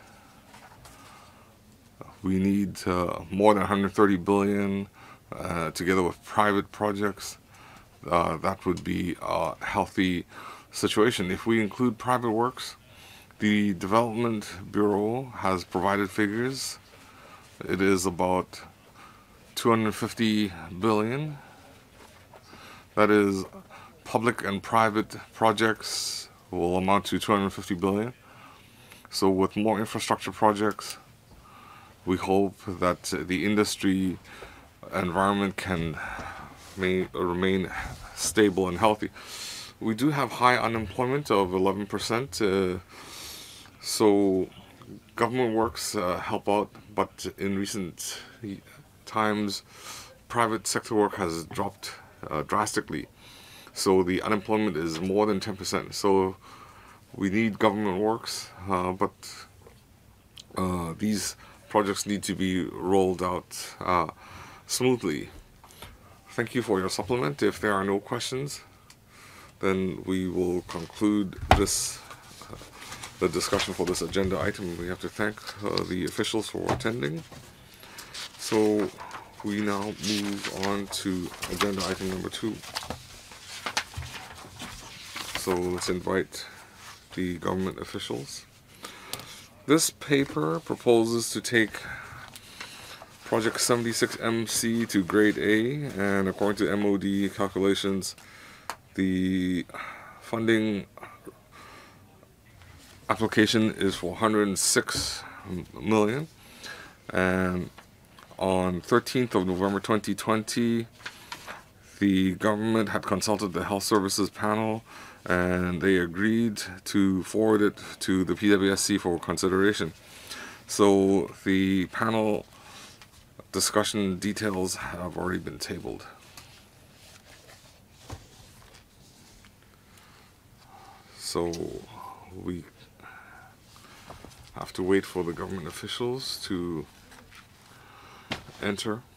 we need uh, more than one hundred thirty billion uh, together with private projects. Uh, that would be a healthy situation. If we include private works, The Development Bureau has provided figures. It is about two hundred fifty billion. That is, public and private projects will amount to two hundred fifty billion. So with more infrastructure projects, we hope that the industry environment can may, remain stable and healthy. We do have high unemployment of eleven percent. Uh, So government works uh, help out, but in recent times, private sector work has dropped uh, drastically. So the unemployment is more than ten percent. So we need government works, uh, but uh, these projects need to be rolled out uh, smoothly. Thank you for your supplement. If there are no questions, then we will conclude this the discussion for this agenda item. We have to thank uh, the officials for attending. So we now move on to agenda item number two. So let's invite the government officials. This paper proposes to take Project seventy-six M C to grade A, and according to M O D calculations, the funding application is for one hundred six million, and on thirteenth of November twenty twenty, the government had consulted the Health Services panel, and they agreed to forward it to the P W S C for consideration. So the panel discussion details have already been tabled. So we have to wait for the government officials to enter.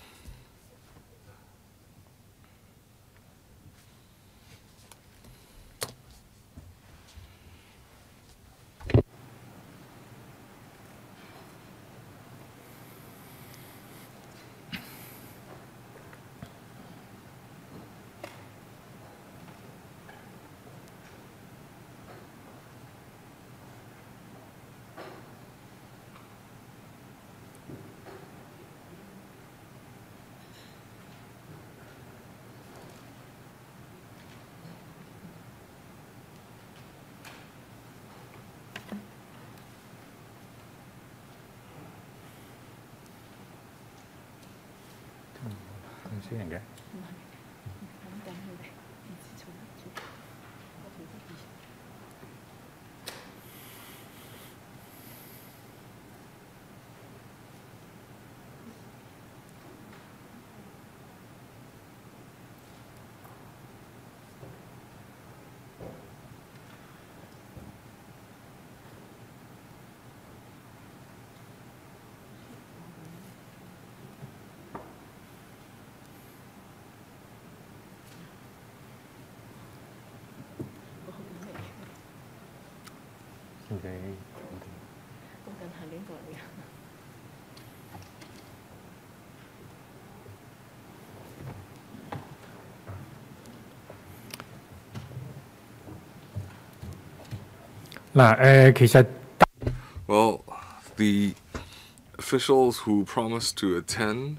Well, the officials who promised to attend,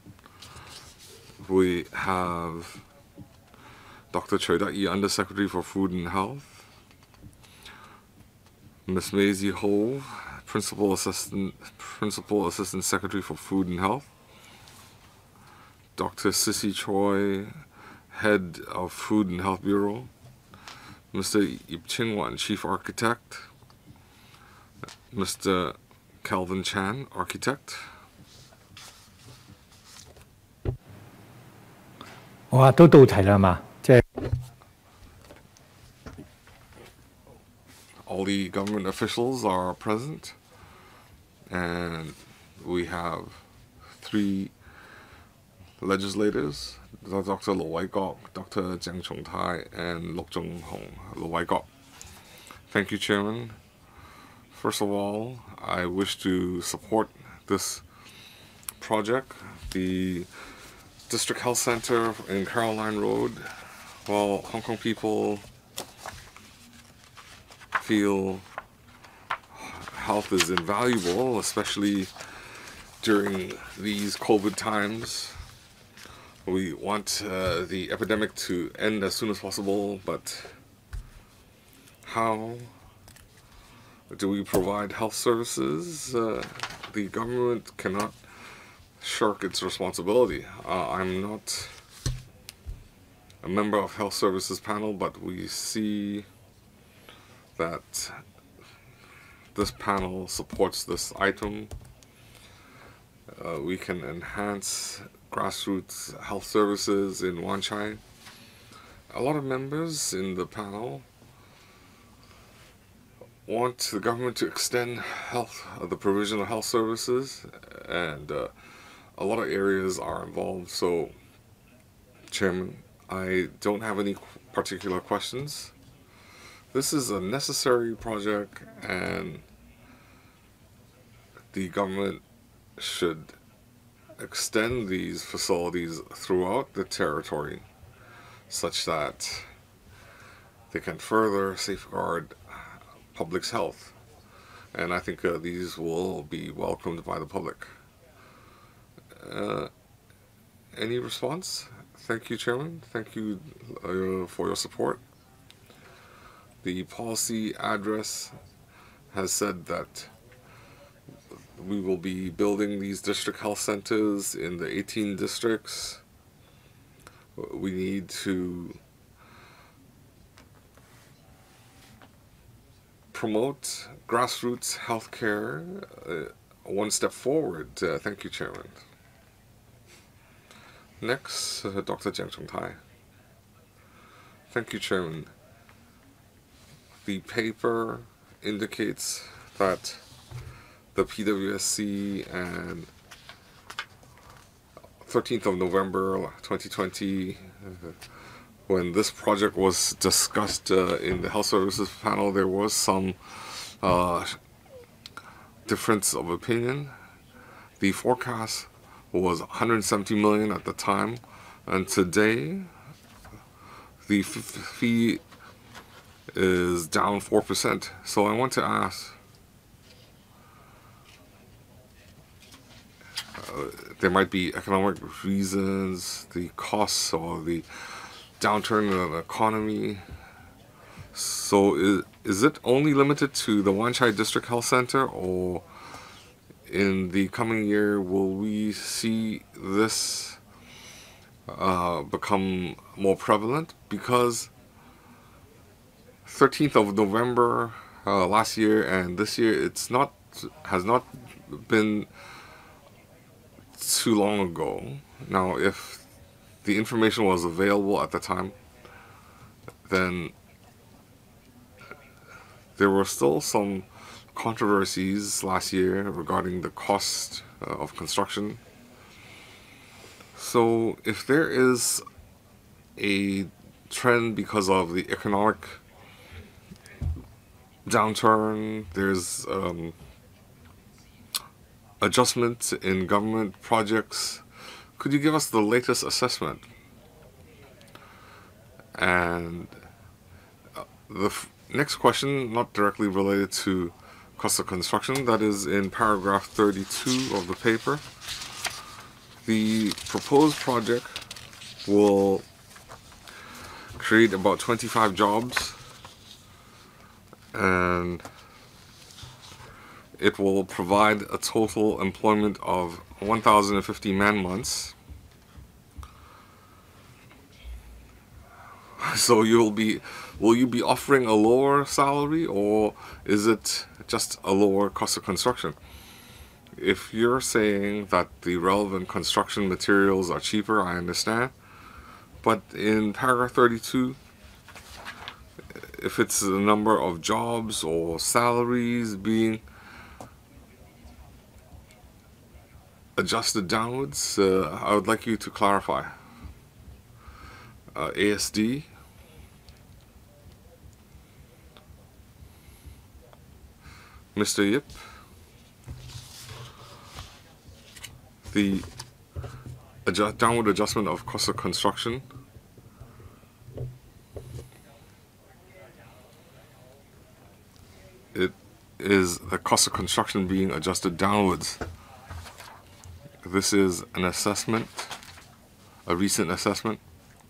we have Doctor Choi Da-yi, Undersecretary for Food and Health, Miz Maisie Hove, Principal Assistant Principal Assistant Secretary for Food and Health, Doctor Sissy Choi, Head of Food and Health Bureau, Mister Ip Ching-wan, Chief Architect, Mister Calvin Chan, Architect. All the government officials are present, and we have three legislators, Doctor Lo Wai-kok, Doctor Jiang Chung-tai, and Lok Jung-hong. Lo Wai-kok. Thank you, Chairman. First of all, I wish to support this project. The District Health Center in Caroline Road, while Hong Kong people feel health is invaluable, especially during these COVID times. We want uh, the epidemic to end as soon as possible, but how do we provide health services? Uh, the government cannot shirk its responsibility. Uh, I'm not a member of Health Services Panel, but we see that this panel supports this item. Uh, we can enhance grassroots health services in Wan Chai. A lot of members in the panel want the government to extend health, uh, the provision of health services, and uh, a lot of areas are involved. So, Chairman, I don't have any particular questions. This is a necessary project, and the government should extend these facilities throughout the territory such that they can further safeguard public's health. And I think uh, these will be welcomed by the public. Uh, any response? Thank you, Chairman. Thank you uh, for your support. The policy address has said that we will be building these district health centers in the eighteen districts. We need to promote grassroots healthcare uh, one step forward. Uh, thank you, Chairman. Next, uh, Doctor Jiang Chongtai. Thank you, Chairman. The paper indicates that the P W S C and thirteenth of November twenty twenty, uh, when this project was discussed uh, in the Health Services Panel, there was some uh, difference of opinion. The forecast was one hundred seventy million at the time, and today the fee is down four percent. So I want to ask, uh, there might be economic reasons, the costs or the downturn in the economy. So is, is it only limited to the Wan Chai District Health Center, or in the coming year will we see this uh, become more prevalent? Because thirteenth of November uh, last year and this year, it's not has not been too long ago. Now, if the information was available at the time, then there were still some controversies last year regarding the cost uh, of construction. So if there is a trend because of the economic downturn, there's um, adjustment in government projects, could you give us the latest assessment? And uh, the f next question, not directly related to cost of construction, that is in paragraph thirty-two of the paper. The proposed project will create about twenty-five jobs, and it will provide a total employment of one thousand fifty man-months. So you'll be, will you be offering a lower salary, or is it just a lower cost of construction? If you're saying that the relevant construction materials are cheaper, I understand. But in paragraph thirty-two, if it's the number of jobs or salaries being adjusted downwards, uh, I would like you to clarify. Uh, A S D, Mister Yip, the adjust, downward adjustment of cost of construction, it is the cost of construction being adjusted downwards. This is an assessment, a recent assessment.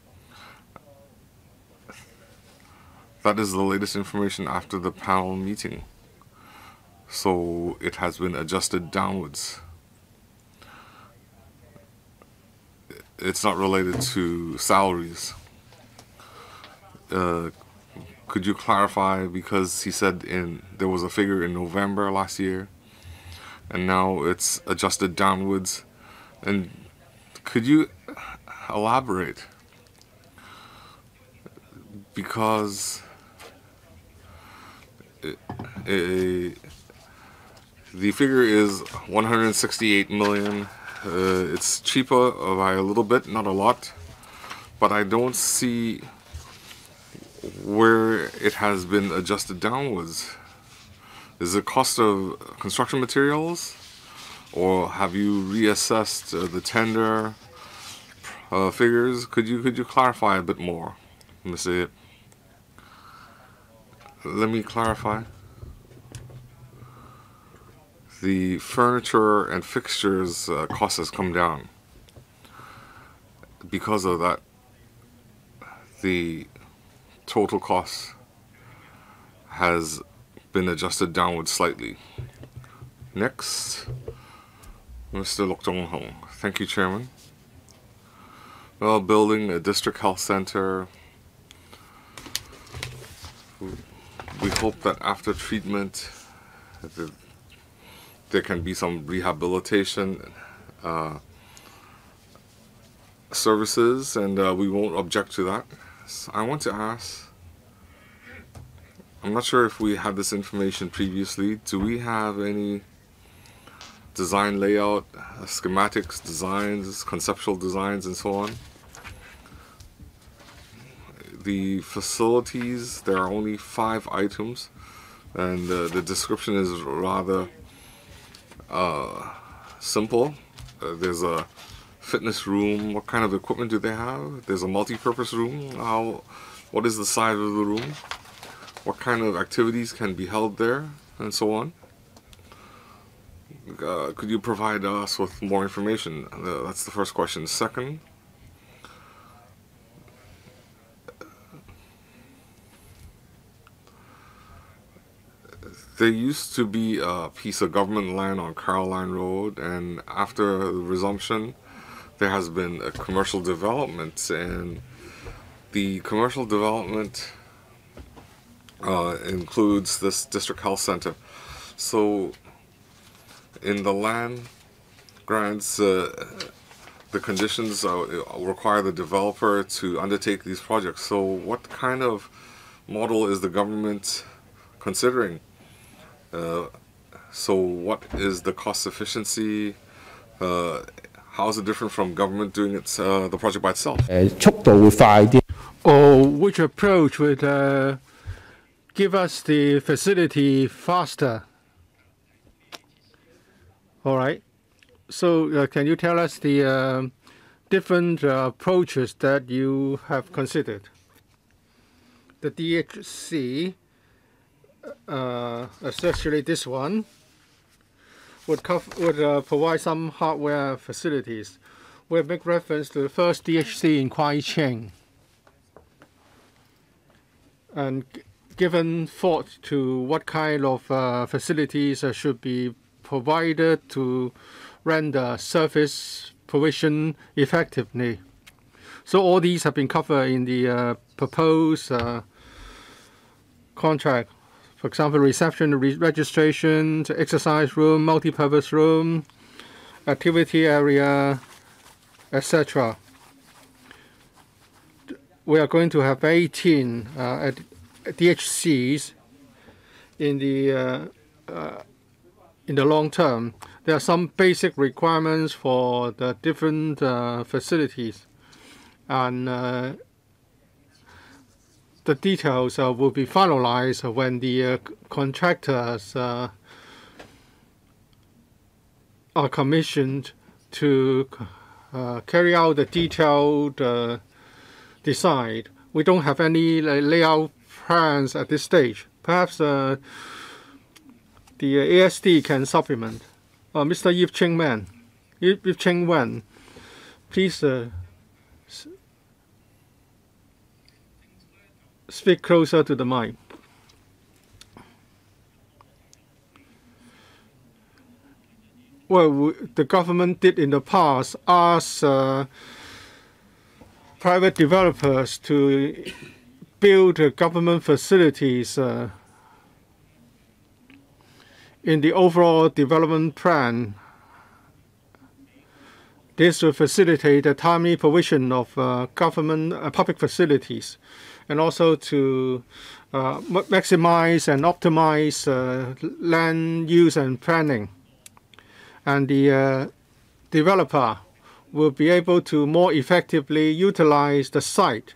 That is the latest information after the panel meeting. So it has been adjusted downwards. It's not related to salaries. Uh, could you clarify, because he said in there was a figure in November last year and now it's adjusted downwards, and could you elaborate? Because it, it, the figure is one hundred sixty-eight million. Uh, it's cheaper by a little bit, not a lot, but I don't see where it has been adjusted downwards. Is it cost of construction materials, or have you reassessed uh, the tender uh, figures? Could you could you clarify a bit more, Mister Yip? Let me clarify. The furniture and fixtures uh, cost has come down. Because of that, the total cost has been adjusted downward slightly. Next, Mister Lok Dong Hong. Thank you, Chairman. Well, building a district health center. We hope that after treatment, the, there can be some rehabilitation uh, services, and uh, we won't object to that. So I want to ask, I'm not sure if we had this information previously, do we have any design layout, uh, schematics, designs, conceptual designs, and so on? The facilities, there are only five items, and uh, the description is rather uh, simple. Uh, there's a fitness room. What kind of equipment do they have? There's a multi-purpose room. How? What is the size of the room? What kind of activities can be held there, and so on? Uh, could you provide us with more information? Uh, that's the first question. Second, there used to be a piece of government land on Caroline Road, and after the resumption, there has been a commercial development, and the commercial development uh, includes this district health center. So in the land grants, uh, the conditions uh, require the developer to undertake these projects. So what kind of model is the government considering? Uh, so what is the cost efficiency? Uh, how is it different from government doing its, uh, the project by itself? Or which approach would uh, give us the facility faster? All right. So uh, can you tell us the uh, different uh, approaches that you have considered? The D H C, uh, especially this one, would, cover, would uh, provide some hardware facilities. We'll make reference to the first D H C in Kwai Ching. And given thought to what kind of uh, facilities uh, should be provided to render service provision effectively. So all these have been covered in the uh, proposed uh, contract. For example, reception, re registration, exercise room, multi-purpose room, activity area, et cetera. We are going to have eighteen uh, D H Cs in the uh, uh, in the long term. There are some basic requirements for the different uh, facilities, and uh, the details uh, will be finalized when the uh, contractors uh, are commissioned to uh, carry out the detailed uh, design. We don't have any uh, layout plans at this stage. Perhaps uh, the A S D can supplement. Uh, Mister Yip Cheng Man, Yip, Yip Cheng Wan, please uh, speak closer to the mic. Well, we, the government did in the past ask uh, private developers to build uh, government facilities uh, in the overall development plan. This will facilitate the timely provision of uh, government uh, public facilities, and also to uh, maximize and optimize uh, land use and planning. And the uh, developer will be able to more effectively utilize the site.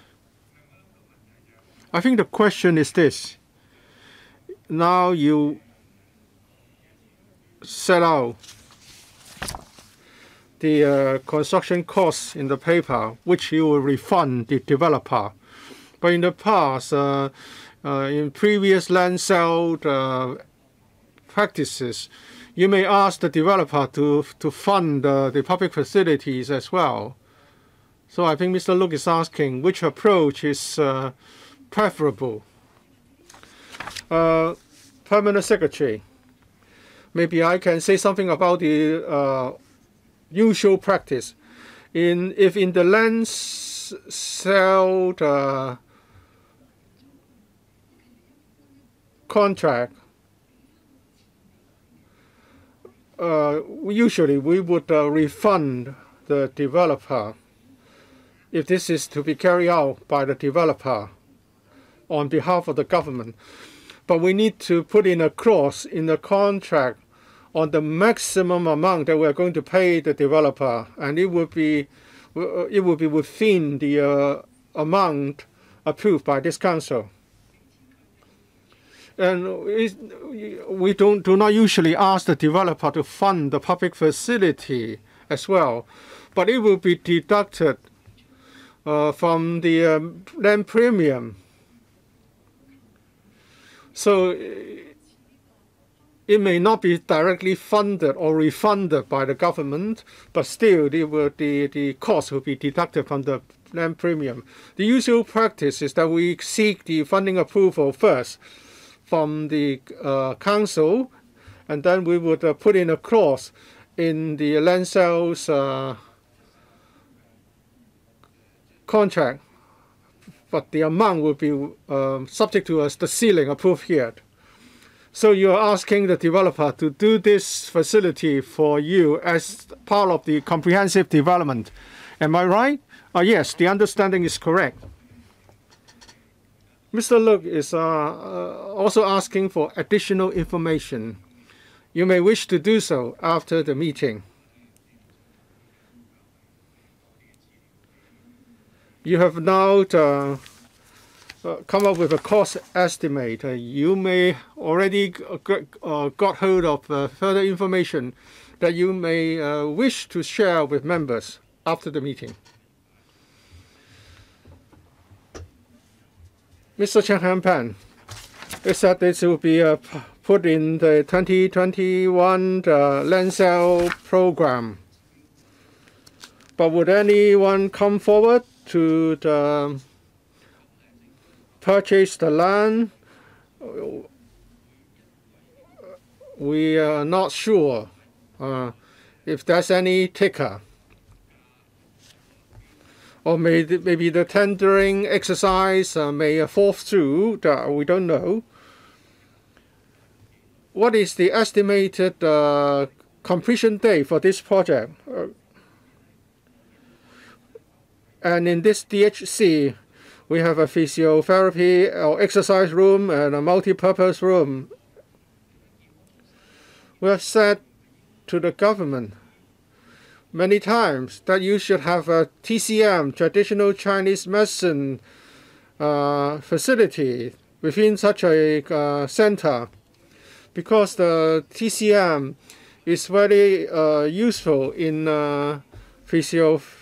I think the question is this. Now you set out the uh, construction costs in the paper, which you will refund the developer. But in the past, uh, uh, in previous land sale uh, practices, you may ask the developer to, to fund uh, the public facilities as well. So I think Mister Look is asking which approach is uh, preferable. Uh, Permanent Secretary, maybe I can say something about the uh, usual practice. In, if in the land sale uh, contract, Uh, usually we would uh, refund the developer if this is to be carried out by the developer on behalf of the government. But we need to put in a clause in the contract on the maximum amount that we are going to pay the developer, and it would be it would be within the uh, amount approved by this council. And we don't, do not usually ask the developer to fund the public facility as well, but it will be deducted uh, from the um, land premium. So it may not be directly funded or refunded by the government, but still the, the, the cost will be deducted from the land premium. The usual practice is that we seek the funding approval first from the uh, council, and then we would uh, put in a clause in the land sales uh, contract, but the amount will be um, subject to us the ceiling approved here. So you're asking the developer to do this facility for you as part of the comprehensive development. Am I right? Uh, yes, the understanding is correct. Mister Look is uh, uh, also asking for additional information. You may wish to do so after the meeting. You have now uh, uh, come up with a cost estimate. Uh, you may already uh, got hold of uh, further information that you may uh, wish to share with members after the meeting. Mister Chen Hanpan, is that this will be uh, put in the twenty twenty-one uh, land sale program. But would anyone come forward to the purchase the land? We are not sure uh, if there's any taker. Or maybe, maybe the tendering exercise uh, may fall through, uh, we don't know. What is the estimated uh, completion date for this project? Uh, and in this D H C, we have a physiotherapy or exercise room and a multi-purpose room. We have said to the government many times that you should have a T C M, traditional Chinese medicine uh, facility within such a uh, center, because the T C M is very uh, useful in uh,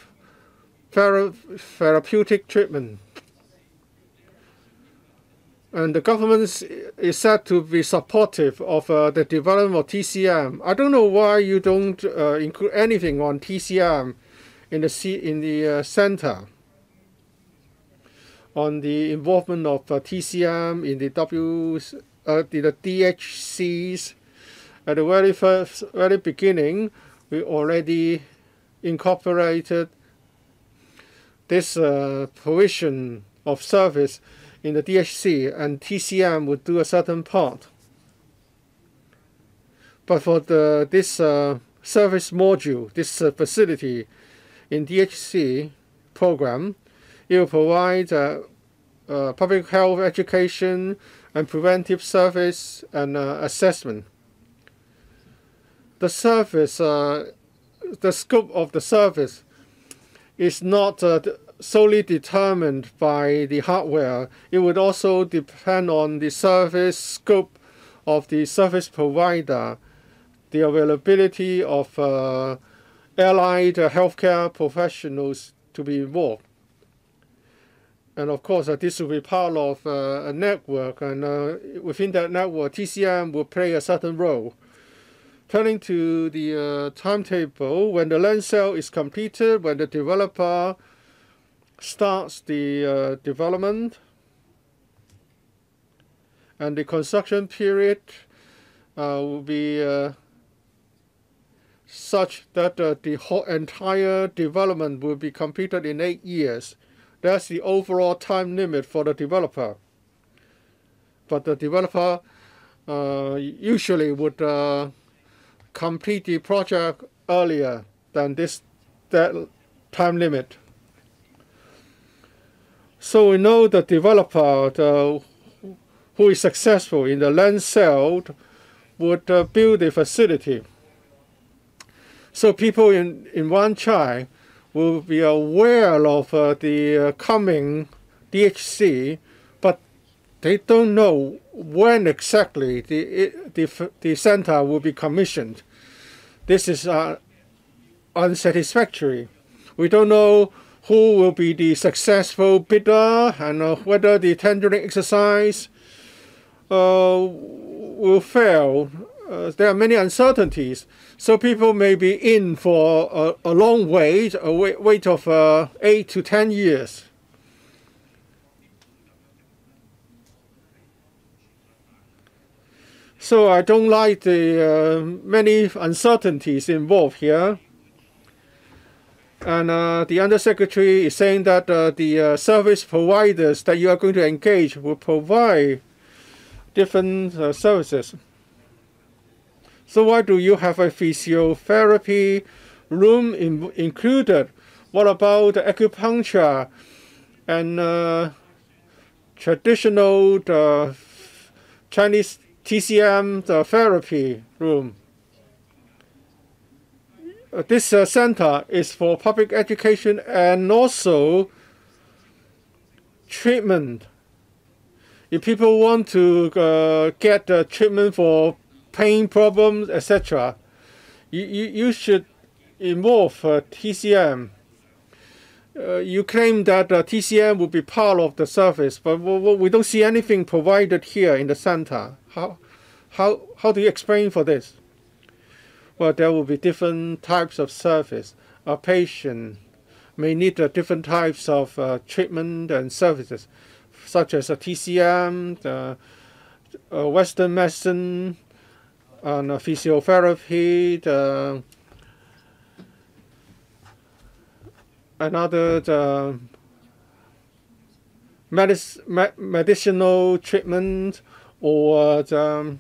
physiotherapeutic treatment. and the government is said to be supportive of uh, the development of T C M. I don't know why you don't uh, include anything on T C M in the C in the uh, center, on the involvement of uh, T C M in the W uh, the, the D H Cs. At the very first, very beginning, we already incorporated this uh, provision of service in the D H C, and T C M would do a certain part. But for the this uh, service module, this uh, facility in D H C program, it will provide uh, uh, public health education and preventive service and uh, assessment. The service, uh, the scope of the service is not uh, solely determined by the hardware. It would also depend on the service scope of the service provider, the availability of uh, allied uh, healthcare professionals to be involved. And of course, uh, this will be part of uh, a network, and uh, within that network, T C M will play a certain role. Turning to the uh, timetable, when the land sale is completed, when the developer starts the uh, development, and the construction period uh, will be uh, such that uh, the whole entire development will be completed in eight years. That's the overall time limit for the developer. But the developer uh, usually would uh, complete the project earlier than this that time limit. So we know the developer the, who is successful in the land sale would uh, build a facility. So people in, in Wan Chai will be aware of uh, the uh, coming D H C, but they don't know when exactly the, the, the center will be commissioned. This is uh, unsatisfactory. We don't know who will be the successful bidder, and uh, whether the tendering exercise uh, will fail. Uh, there are many uncertainties, so people may be in for a, a long wait, a wait, wait of uh, eight to ten years. So I don't like the uh, many uncertainties involved here. And uh, the Undersecretary is saying that uh, the uh, service providers that you are going to engage will provide different uh, services. So why do you have a physiotherapy room in, included? What about acupuncture and uh, traditional uh, Chinese T C M uh, therapy room? Uh, this uh, center is for public education and also treatment. If people want to uh, get uh, treatment for pain problems, et cetera, you, you, you should involve uh, T C M. Uh, you claim that uh, T C M will be part of the service, but we don't see anything provided here in the center. How, how, how do you explain for this? Well, there will be different types of service. A patient may need uh, different types of uh, treatment and services, such as a T C M, the, uh, Western medicine, and uh, physiotherapy, the, another the medis me medicinal treatment, or the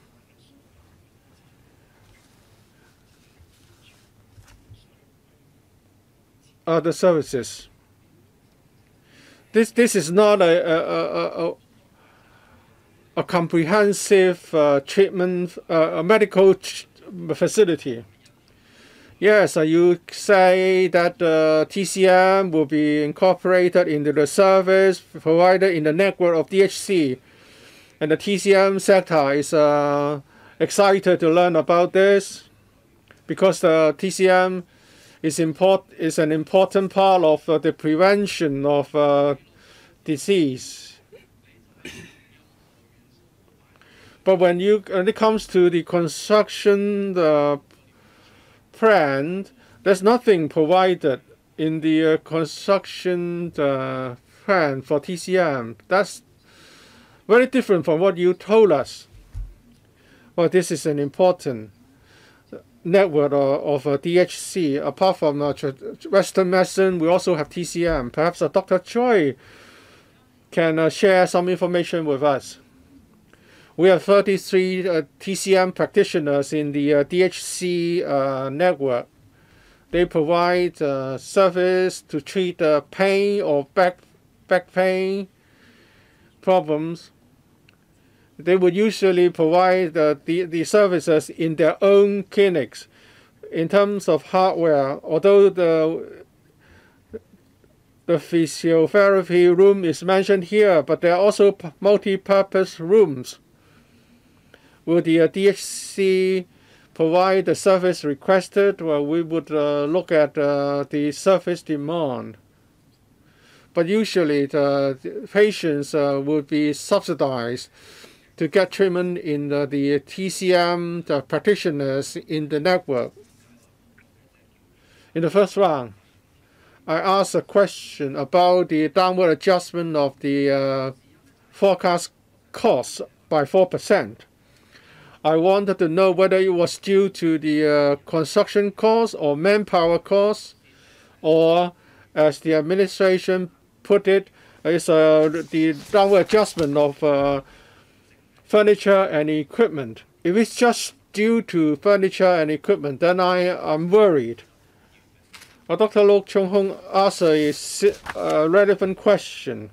other services. This this is not a a, a, a comprehensive uh, treatment, uh, a medical facility. Yes, uh, you say that uh, T C M will be incorporated into the service provided in the network of D H C, and the T C M sector is uh, excited to learn about this, because the T C M is import is an important part of uh, the prevention of uh, disease. But when, you, when it comes to the construction uh, plan, there's nothing provided in the uh, construction uh, plan for T C M. That's very different from what you told us. Well, this is an important network of, of uh, D H C. Apart from uh, Western Medicine, we also have T C M. Perhaps uh, Doctor Choi can uh, share some information with us. We have thirty-three uh, T C M practitioners in the uh, D H C uh, network. They provide uh, service to treat uh, pain or back, back pain problems. They would usually provide uh, the, the services in their own clinics. In terms of hardware, although the, the physiotherapy room is mentioned here, but there are also multi-purpose rooms. Will the uh, D H C provide the service requested? Well, we would uh, look at uh, the service demand. But usually the, the patients uh, would be subsidized to get treatment in the, the T C M the practitioners in the network. In the first round, I asked a question about the downward adjustment of the uh, forecast cost by four percent. I wanted to know whether it was due to the uh, construction costs or manpower costs, or as the administration put it, it's uh, the downward adjustment of uh, furniture and equipment. If it's just due to furniture and equipment, then I am worried. Uh, Doctor Look Chung Hong asked a uh, relevant question.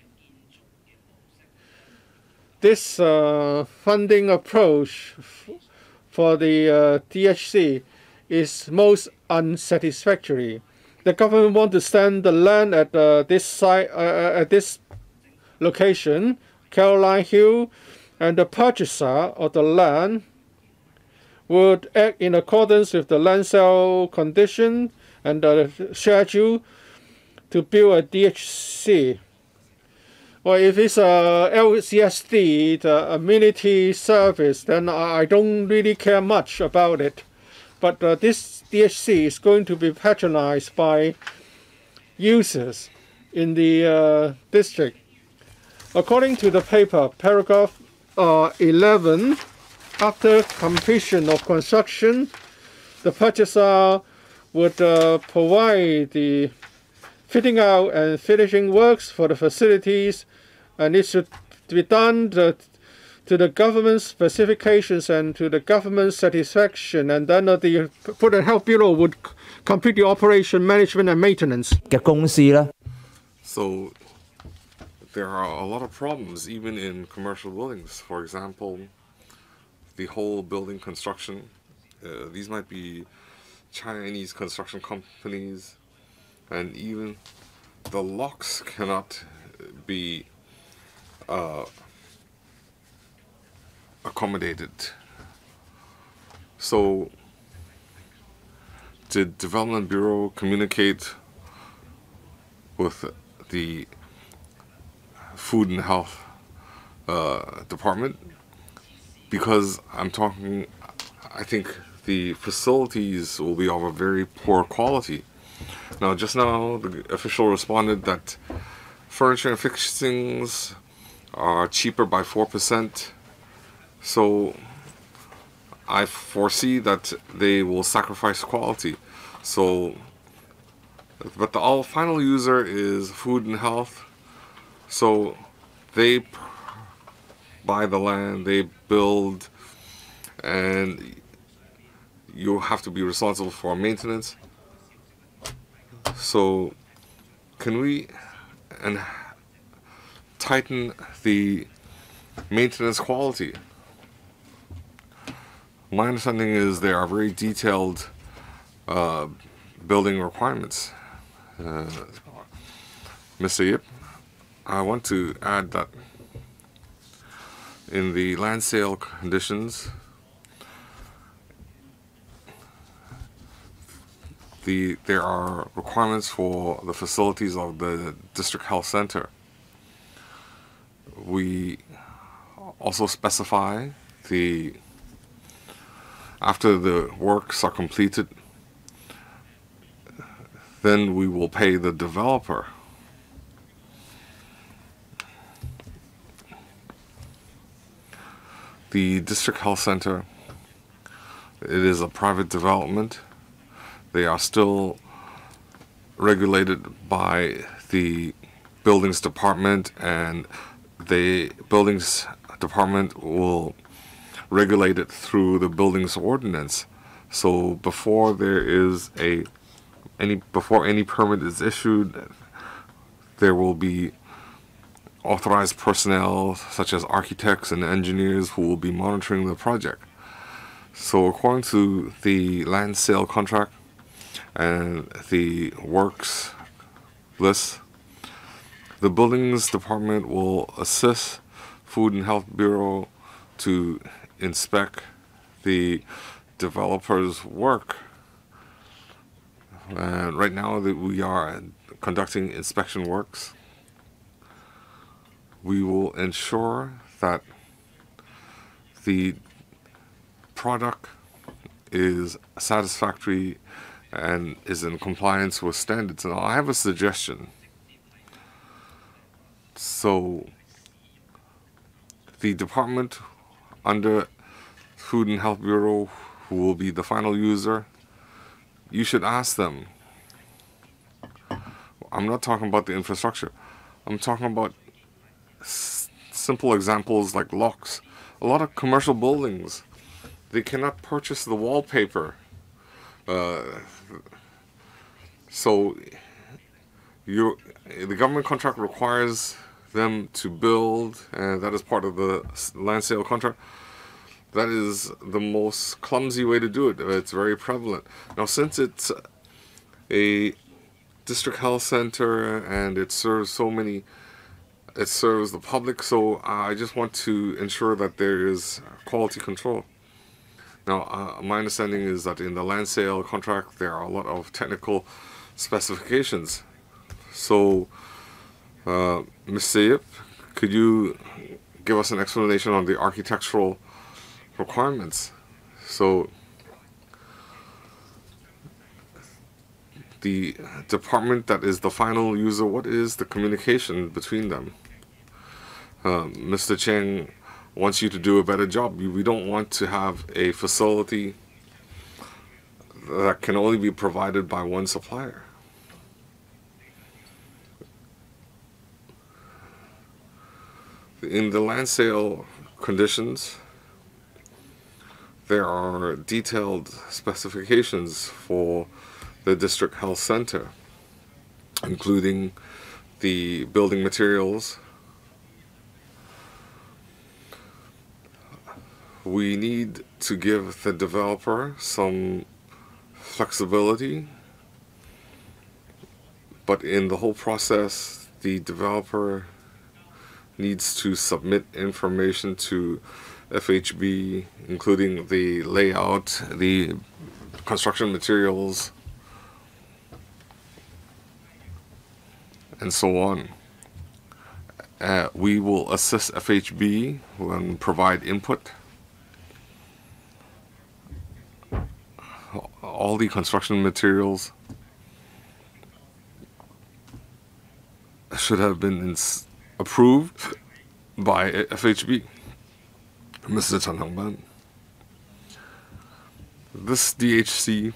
This uh, funding approach for the uh, D H C is most unsatisfactory. The government wants to send the land at uh, this site, uh, at this location, Caroline Hill, and the purchaser of the land would act in accordance with the land sale condition and the schedule to build a D H C. Well, if it's a L C S D, the amenity service, then I don't really care much about it. But uh, this D H C is going to be patronized by users in the uh, district. According to the paper, paragraph uh, eleven, after completion of construction, the purchaser would uh, provide the fitting out and finishing works for the facilities, and it should be done to, to the government specifications and to the government satisfaction, and then uh, the Food and Health Bureau would complete the operation, management, and maintenance. So there are a lot of problems even in commercial buildings. For example, the whole building construction. Uh, these might be Chinese construction companies, and even the locks cannot be uh, accommodated. So did Development Bureau communicate with the Food and Health uh, Department? Because I'm talking, I think the facilities will be of a very poor quality. Now, just now, the official responded that furniture and fixings are cheaper by four percent. So I foresee that they will sacrifice quality. So, but the all final user is Food and Health. So they buy the land, they build, and you have to be responsible for maintenance. So can we and tighten the maintenance quality? My understanding is there are very detailed uh, building requirements. Uh, Mister Yip, I want to add that in the land sale conditions, the there are requirements for the facilities of the district health center. We also specify the, after the works are completed, then we will pay the developer. The District Health Center, it is a private development. They are still regulated by the Buildings Department, and the Buildings Department will regulate it through the Buildings Ordinance. So before there is a any before any permit is issued, there will be authorized personnel such as architects and engineers who will be monitoring the project. So according to the land sale contract and the works list, the Buildings Department will assist Food and Health Bureau to inspect the developer's work. And right now that we are conducting inspection works, we will ensure that the product is satisfactory and is in compliance with standards. Now, I have a suggestion. So, the department under Food and Health Bureau, who will be the final user, you should ask them. I'm not talking about the infrastructure. I'm talking about s simple examples like locks. A lot of commercial buildings, they cannot purchase the wallpaper. Uh, so you, the government contract requires them to build, and that is part of the land sale contract. That is the most clumsy way to do it. It's very prevalent. Now, since it's a district health center and it serves so many, it serves the public, so I just want to ensure that there is quality control. Now, uh, my understanding is that in the land sale contract, there are a lot of technical specifications. So, uh, Mister Yip, could you give us an explanation on the architectural requirements? So, the department that is the final user, what is the communication between them? Uh, Mister Cheng wants you to do a better job. We don't want to have a facility that can only be provided by one supplier. In the land sale conditions, there are detailed specifications for the district health center, including the building materials. We need to give the developer some flexibility, but in the whole process, the developer needs to submit information to F H B, including the layout, the construction materials, and so on. Uh, we will assist F H B and provide input. All the construction materials should have been ins approved by F H B. Mister Chan Hongban. This D H C,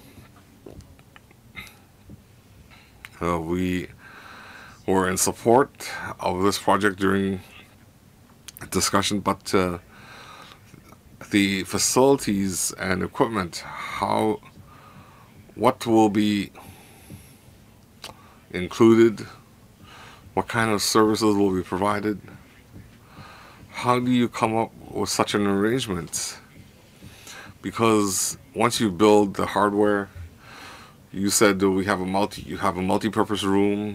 uh, we were in support of this project during discussion, but uh, the facilities and equipment, how, what will be included, what kind of services will be provided, how do you come up with such an arrangement? Because once you build the hardware, you said that we have a multi, you have a multi-purpose room,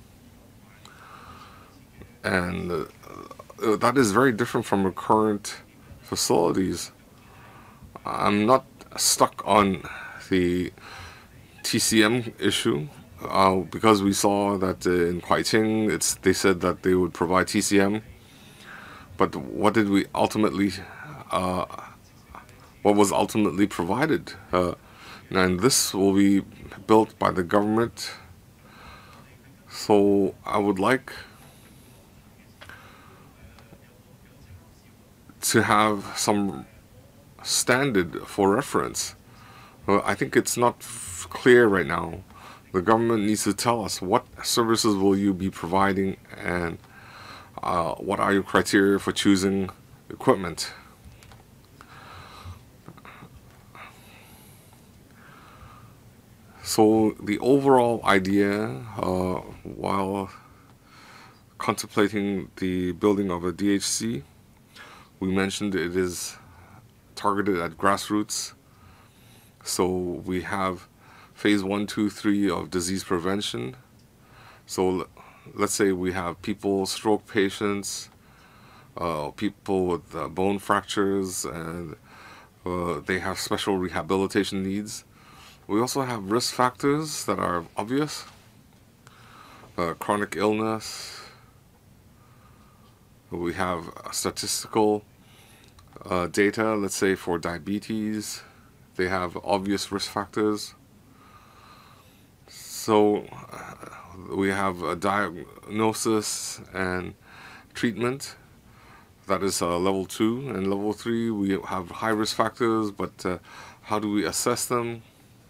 and uh, that is very different from the current facilities. I'm not stuck on the T C M issue uh, because we saw that uh, in Kwai Ting, it's they said that they would provide T C M, but what did we ultimately, uh, what was ultimately provided? Uh, and this will be built by the government. So I would like to have some standard for reference. Uh, I think it's not f clear right now. The government needs to tell us what services will you be providing and uh, what are your criteria for choosing equipment. So the overall idea, uh, while contemplating the building of a D H C, we mentioned it is targeted at grassroots. So we have phase one, two, three of disease prevention. So let's say we have people, stroke patients, uh, people with uh, bone fractures, and uh, they have special rehabilitation needs. We also have risk factors that are obvious. Uh, chronic illness. We have statistical uh, data, let's say for diabetes. They have obvious risk factors. So uh, we have a diagnosis and treatment. That is uh, level two. And level three, we have high risk factors, but uh, how do we assess them?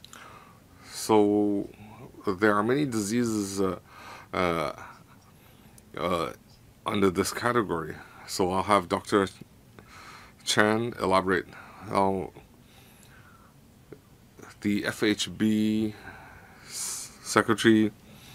So there are many diseases uh, uh, uh, under this category. So I'll have Doctor Chan elaborate. Now, the F H B Secretary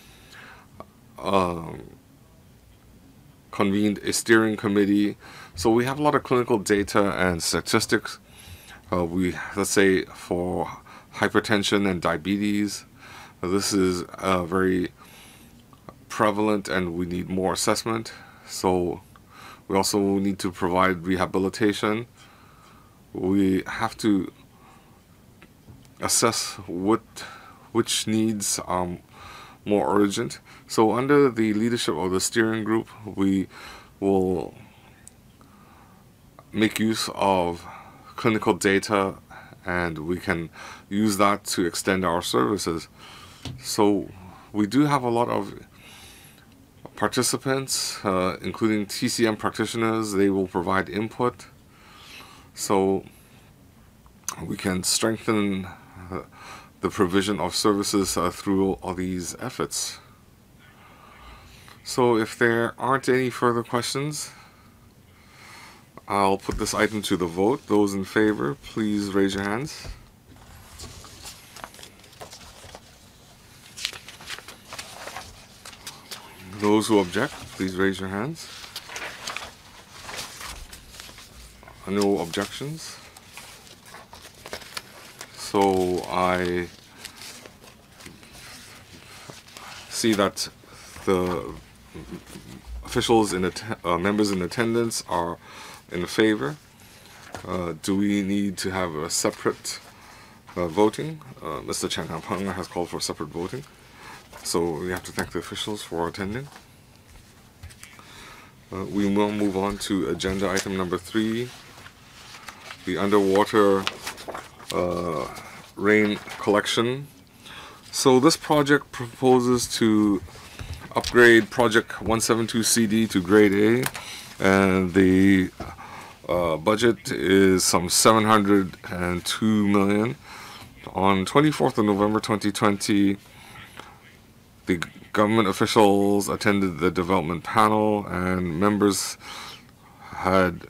um, convened a steering committee. So we have a lot of clinical data and statistics. Uh, we, let's say, for hypertension and diabetes, uh, this is uh, very prevalent and we need more assessment. So we also need to provide rehabilitation. We have to assess what which needs are more urgent. So under the leadership of the steering group, we will make use of clinical data and we can use that to extend our services. So we do have a lot of participants, uh, including T C M practitioners. They will provide input. So we can strengthen uh, the provision of services uh, through all these efforts. So if there aren't any further questions, I'll put this item to the vote. Those in favor, please raise your hands. Those who object, please raise your hands. No objections. So I see that the officials in uh, members in attendance are in favor. Uh, do we need to have a separate uh, voting? Uh, Mister Chan Hang has called for separate voting. So we have to thank the officials for attending. Uh, we will move on to agenda item number three, the underwater uh, rain collection. So this project proposes to upgrade project one seventy-two C D to grade A, and the uh, budget is some seven hundred two million. On twenty-fourth of November twenty twenty, the government officials attended the development panel and members had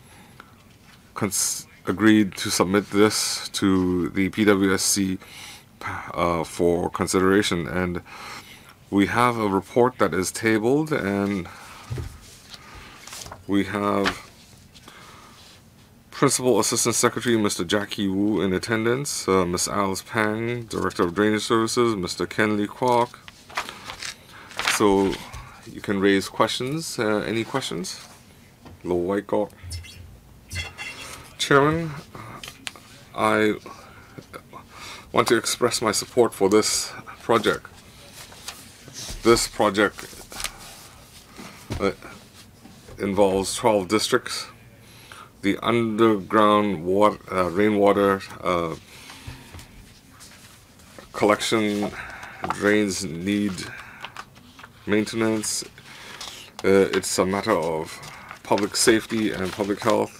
cons agreed to submit this to the P W S C uh, for consideration. And we have a report that is tabled, and we have Principal Assistant Secretary Mister Jackie Wu in attendance, uh, Miz Alice Pang, Director of Drainage Services, Mister Ken Lee Kwok. So you can raise questions. Uh, any questions? Lo Wai Kok. Chairman, I want to express my support for this project. This project uh, involves twelve districts. The underground water, uh, rainwater uh, collection drains need maintenance. Uh, it's a matter of public safety and public health.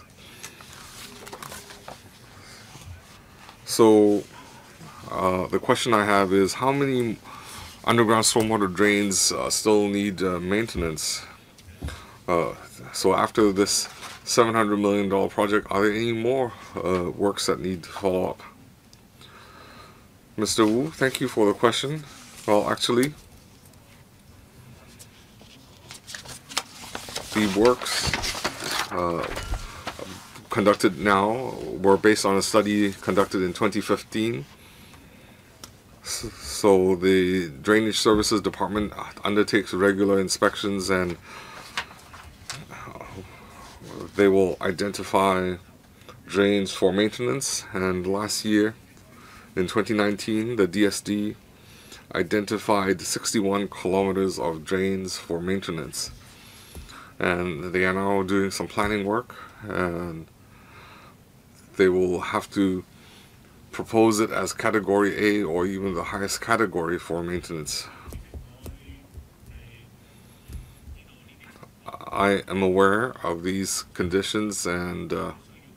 So uh, the question I have is, how many underground stormwater drains uh, still need uh, maintenance? Uh, so after this seven hundred million dollar project, are there any more uh, works that need to follow up? Mister Wu, thank you for the question. Well, actually, the works uh, conducted now were based on a study conducted in twenty fifteen. So the Drainage Services Department undertakes regular inspections, and they will identify drains for maintenance. And last year, in twenty nineteen, the D S D identified sixty-one kilometers of drains for maintenance. And they are now doing some planning work, and they will have to propose it as category A or even the highest category for maintenance. I am aware of these conditions, and uh,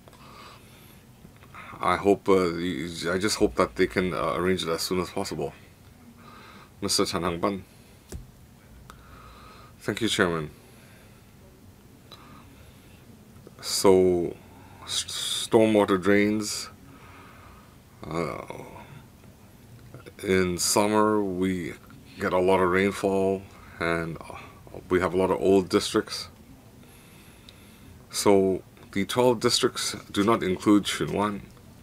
I hope uh, I just hope that they can uh, arrange it as soon as possible. Mister Chan Hang Ban. Thank you, Chairman. So, st stormwater drains. Uh, in summer, we get a lot of rainfall, and we have a lot of old districts. So the twelve districts do not include Chunwan.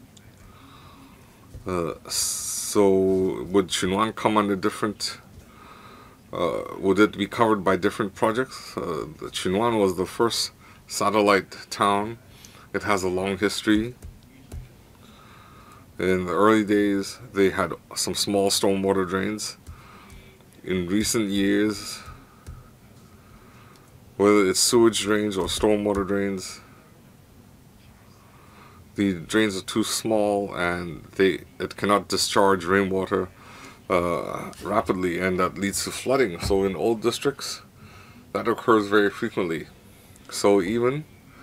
Uh, so would Chunwan come under different, uh, would it be covered by different projects? Uh, Chunwan was the first satellite town. It has a long history. In the early days, they had some small stormwater drains. In recent years, whether it's sewage drains or stormwater drains, the drains are too small, and they it cannot discharge rainwater uh, rapidly, and that leads to flooding. So in old districts, that occurs very frequently. So even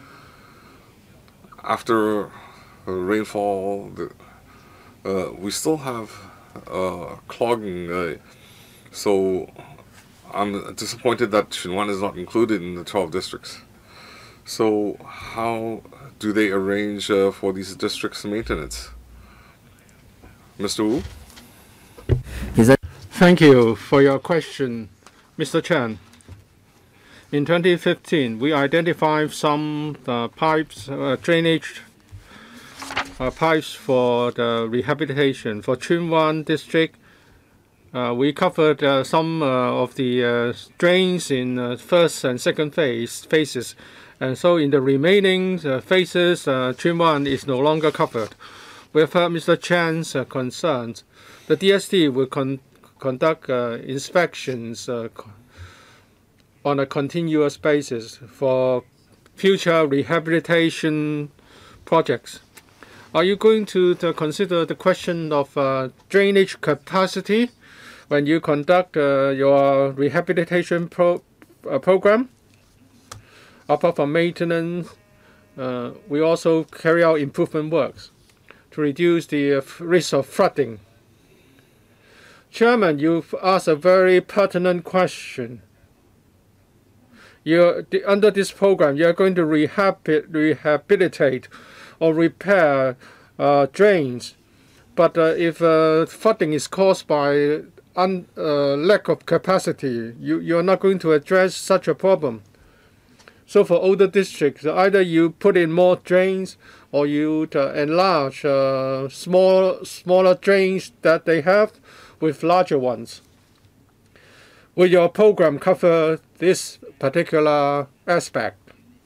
after rainfall, the, uh, we still have uh, clogging. Uh, so I'm disappointed that Chunwan is not included in the twelve districts. So how do they arrange uh, for these districts' maintenance? Mister Wu? Is that Thank you for your question, Mister Chan. In twenty fifteen, we identified some uh, pipes, uh, drainage uh, pipes for the rehabilitation. For Chunwan district, uh, we covered uh, some uh, of the uh, drains in uh, first and second phase phases. And so in the remaining uh, phases, uh, Chunwan is no longer covered. With uh, Mister Chan's uh, concerns, the D S D will con conduct uh, inspections uh, on a continuous basis for future rehabilitation projects. Are you going to, to consider the question of uh, drainage capacity when you conduct uh, your rehabilitation pro uh, program? Apart from maintenance, uh, we also carry out improvement works to reduce the uh, risk of flooding. Chairman, you've asked a very pertinent question. You're, the, under this program, you're going to rehabil rehabilitate or repair uh, drains. But uh, if uh, flooding is caused by un, uh, lack of capacity, you, you're not going to address such a problem. So for older districts, either you put in more drains or you uh, enlarge uh, small, smaller drains that they have with larger ones. Will your program cover this particular aspect?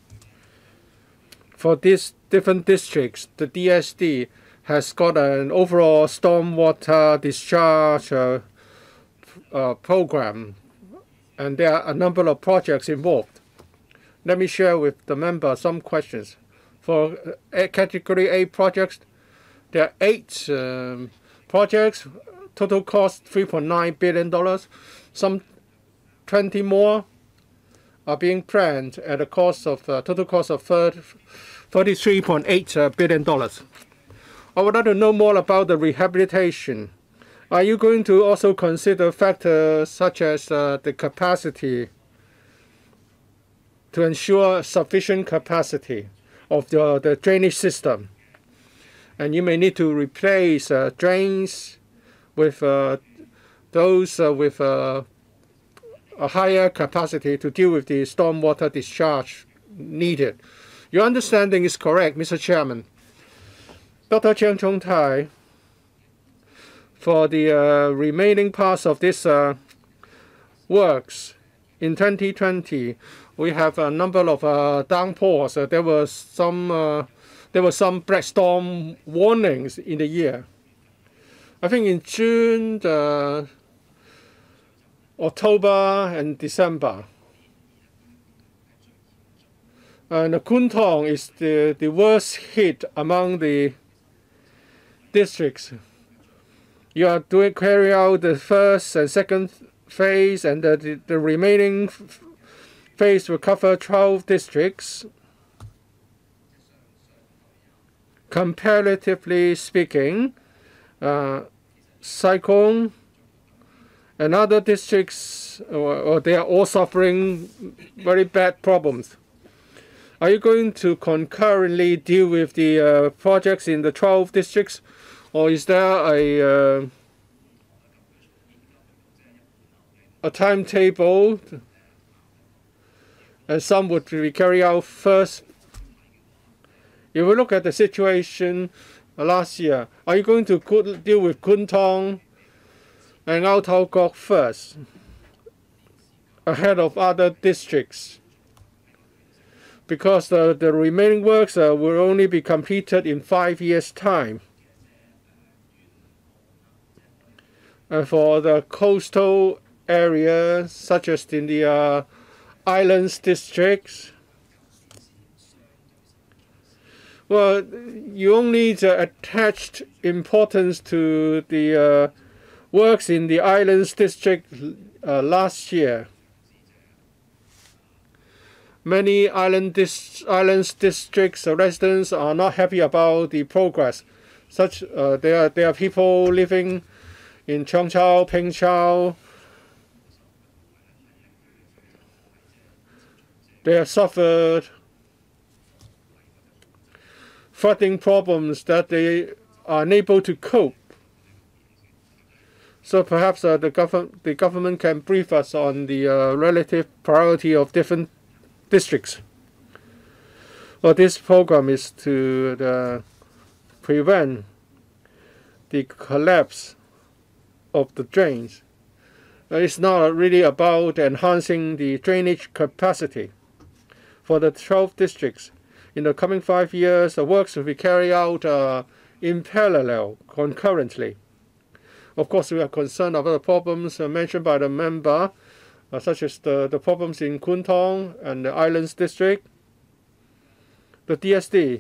For these different districts, the D S D has got an overall stormwater discharge uh, uh, program, and there are a number of projects involved. let me share with the member some questions. For uh, Category A projects, there are eight um, projects, total cost three point nine billion dollars. Some twenty more are being planned at a cost of uh, total cost of thirty-three point eight billion dollars. I would like to know more about the rehabilitation. Are you going to also consider factors such as uh, the capacity to ensure sufficient capacity of the, the drainage system? And you may need to replace uh, drains with uh, those uh, with uh, a higher capacity to deal with the stormwater discharge needed. Your understanding is correct, Mister Chairman. Doctor Chiang Chung Tai, for the uh, remaining parts of this uh, works in twenty twenty, we have a number of uh, downpours. Uh, there was some uh, there were some black storm warnings in the year. I think in June, uh, October, and December. And uh, Kwun Tong is the, the worst hit among the districts. You are doing carry out the first and second phase, and the, the, the remaining phase will cover twelve districts. Comparatively speaking, uh, Cyclone and other districts, or, or they are all suffering very bad problems. Are you going to concurrently deal with the uh, projects in the twelve districts, or is there a uh, a timetable, and some would be carried out first? If we look at the situation last year, are you going to deal with Kwun Tong and Ao Tau Kok first, ahead of other districts? Because the, the remaining works uh, will only be completed in five years' time. And for the coastal areas, such as in the uh, islands districts, well, you only uh, attached importance to the uh, works in the islands district uh, last year. Many island dis islands districts uh, residents are not happy about the progress. Such uh, there are there are people living in Cheung Chau, Peng Chau. They have suffered flooding problems that they are unable to cope. So perhaps uh, the government the government can brief us on the uh, relative priority of different districts. Well, this program is to the prevent the collapse of the drains. It's not really about enhancing the drainage capacity. For the twelve districts, in the coming five years, the works will be carried out uh, in parallel, concurrently. Of course, we are concerned about the problems uh, mentioned by the member, Uh, such as the, the problems in Kwun Tong and the Islands District. The D S D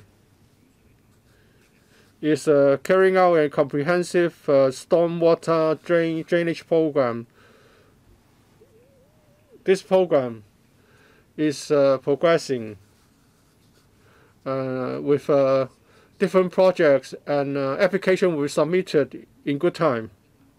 is uh, carrying out a comprehensive uh, stormwater drain, drainage program. This program is uh, progressing uh, with uh, different projects, and uh, application will be submitted in good time.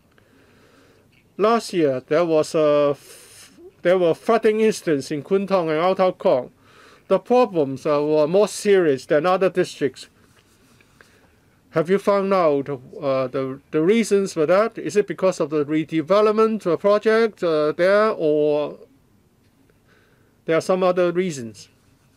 Last year, there was a There were flooding incidents in Kwun Tong and Ao Tau Kok. The problems uh, were more serious than other districts. Have you found out uh, the, the reasons for that? Is it because of the redevelopment uh, project uh, there, or there are some other reasons?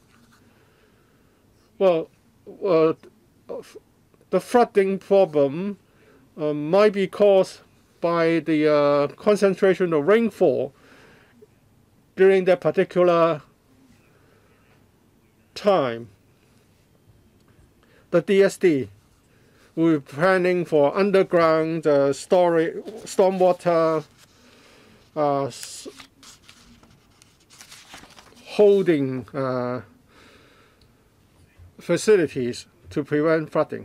Well, uh, the flooding problem uh, might be caused by the uh, concentration of rainfall during that particular time. The D S D will be planning for underground uh, storage, stormwater uh, holding uh, facilities to prevent flooding.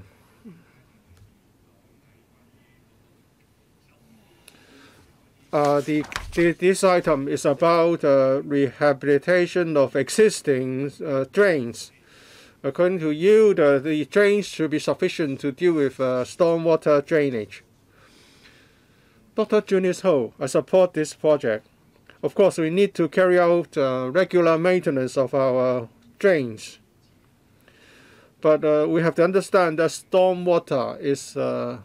Uh, the, the, this item is about uh, rehabilitation of existing uh, drains. According to you, the, the drains should be sufficient to deal with uh, stormwater drainage. Doctor Junius Ho, I support this project. Of course, we need to carry out uh, regular maintenance of our drains. But uh, we have to understand that stormwater is uh,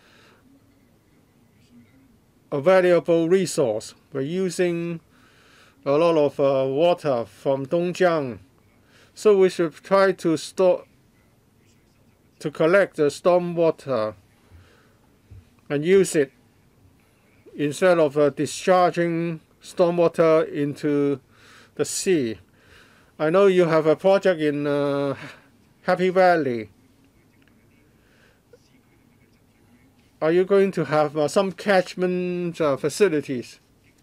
a valuable resource. We're using a lot of uh, water from Dongjiang. So we should try to store, to collect the stormwater and use it instead of uh, discharging stormwater into the sea. I know you have a project in uh, Happy Valley. Are you going to have uh, some catchment uh, facilities?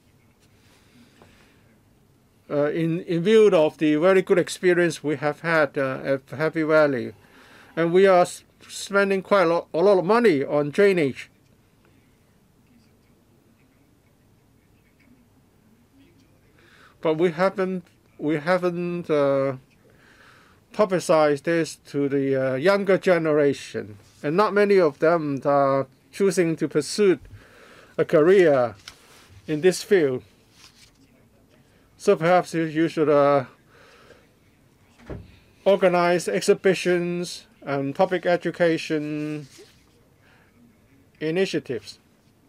Uh, in, in view of the very good experience we have had uh, at Happy Valley. And we are spending quite a lot, a lot of money on drainage. But we haven't, we haven't uh, publicized this to the uh, younger generation. And not many of them are choosing to pursue a career in this field. So perhaps you should uh, organize exhibitions and public education initiatives.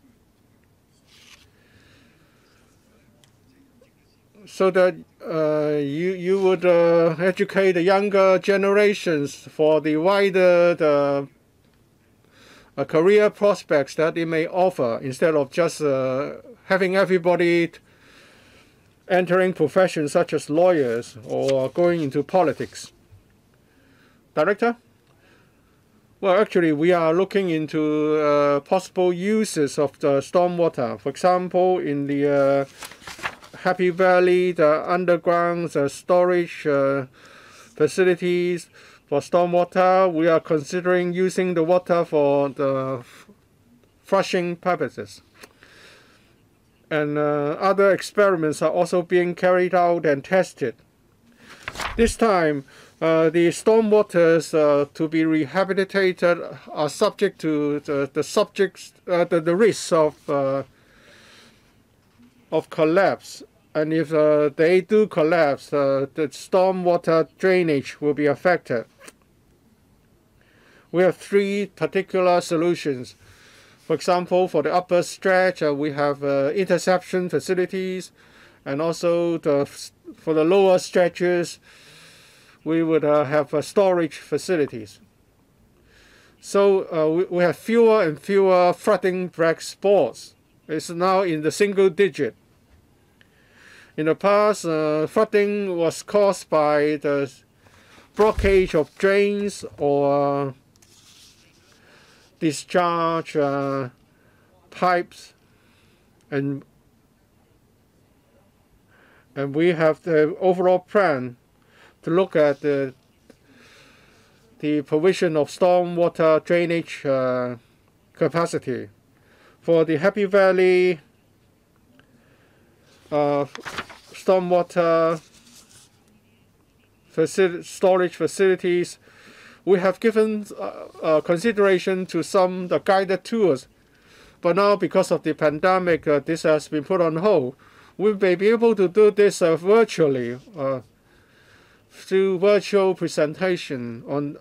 So that uh, you, you would uh, educate the younger generations for the wider the, uh, career prospects that it may offer, instead of just uh, having everybody entering professions such as lawyers or going into politics. Director? Well, actually, we are looking into uh, possible uses of the stormwater. For example, in the uh, Happy Valley, the underground uh, storage uh, facilities for stormwater, we are considering using the water for the flushing purposes. And uh, other experiments are also being carried out and tested. This time, uh, the stormwaters uh, to be rehabilitated are subject to the, the subjects, uh, the, the risks of uh, of collapse. And if uh, they do collapse, uh, the stormwater drainage will be affected. We have three particular solutions. For example, for the upper stretch, uh, we have uh, interception facilities, and also the, for the lower stretches, we would uh, have uh, storage facilities. So uh, we, we have fewer and fewer flooding black spots. It's now in the single digit. In the past, uh, flooding was caused by the blockage of drains or discharge uh, pipes, and and we have the overall plan to look at the the provision of stormwater drainage uh, capacity for the Happy Valley uh, stormwater facil- storage facilities. We have given uh, uh, consideration to some the guided tours, but now because of the pandemic, uh, this has been put on hold. We may be able to do this uh, virtually uh, through virtual presentation on,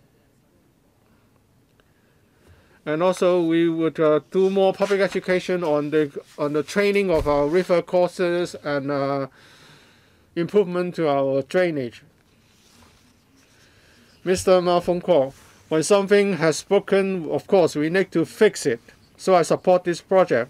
and also we would uh, do more public education on the on the training of our river courses and uh, improvement to our drainage. Mister Ma Feng Kuo, when something has broken, of course, we need to fix it. So I support this project.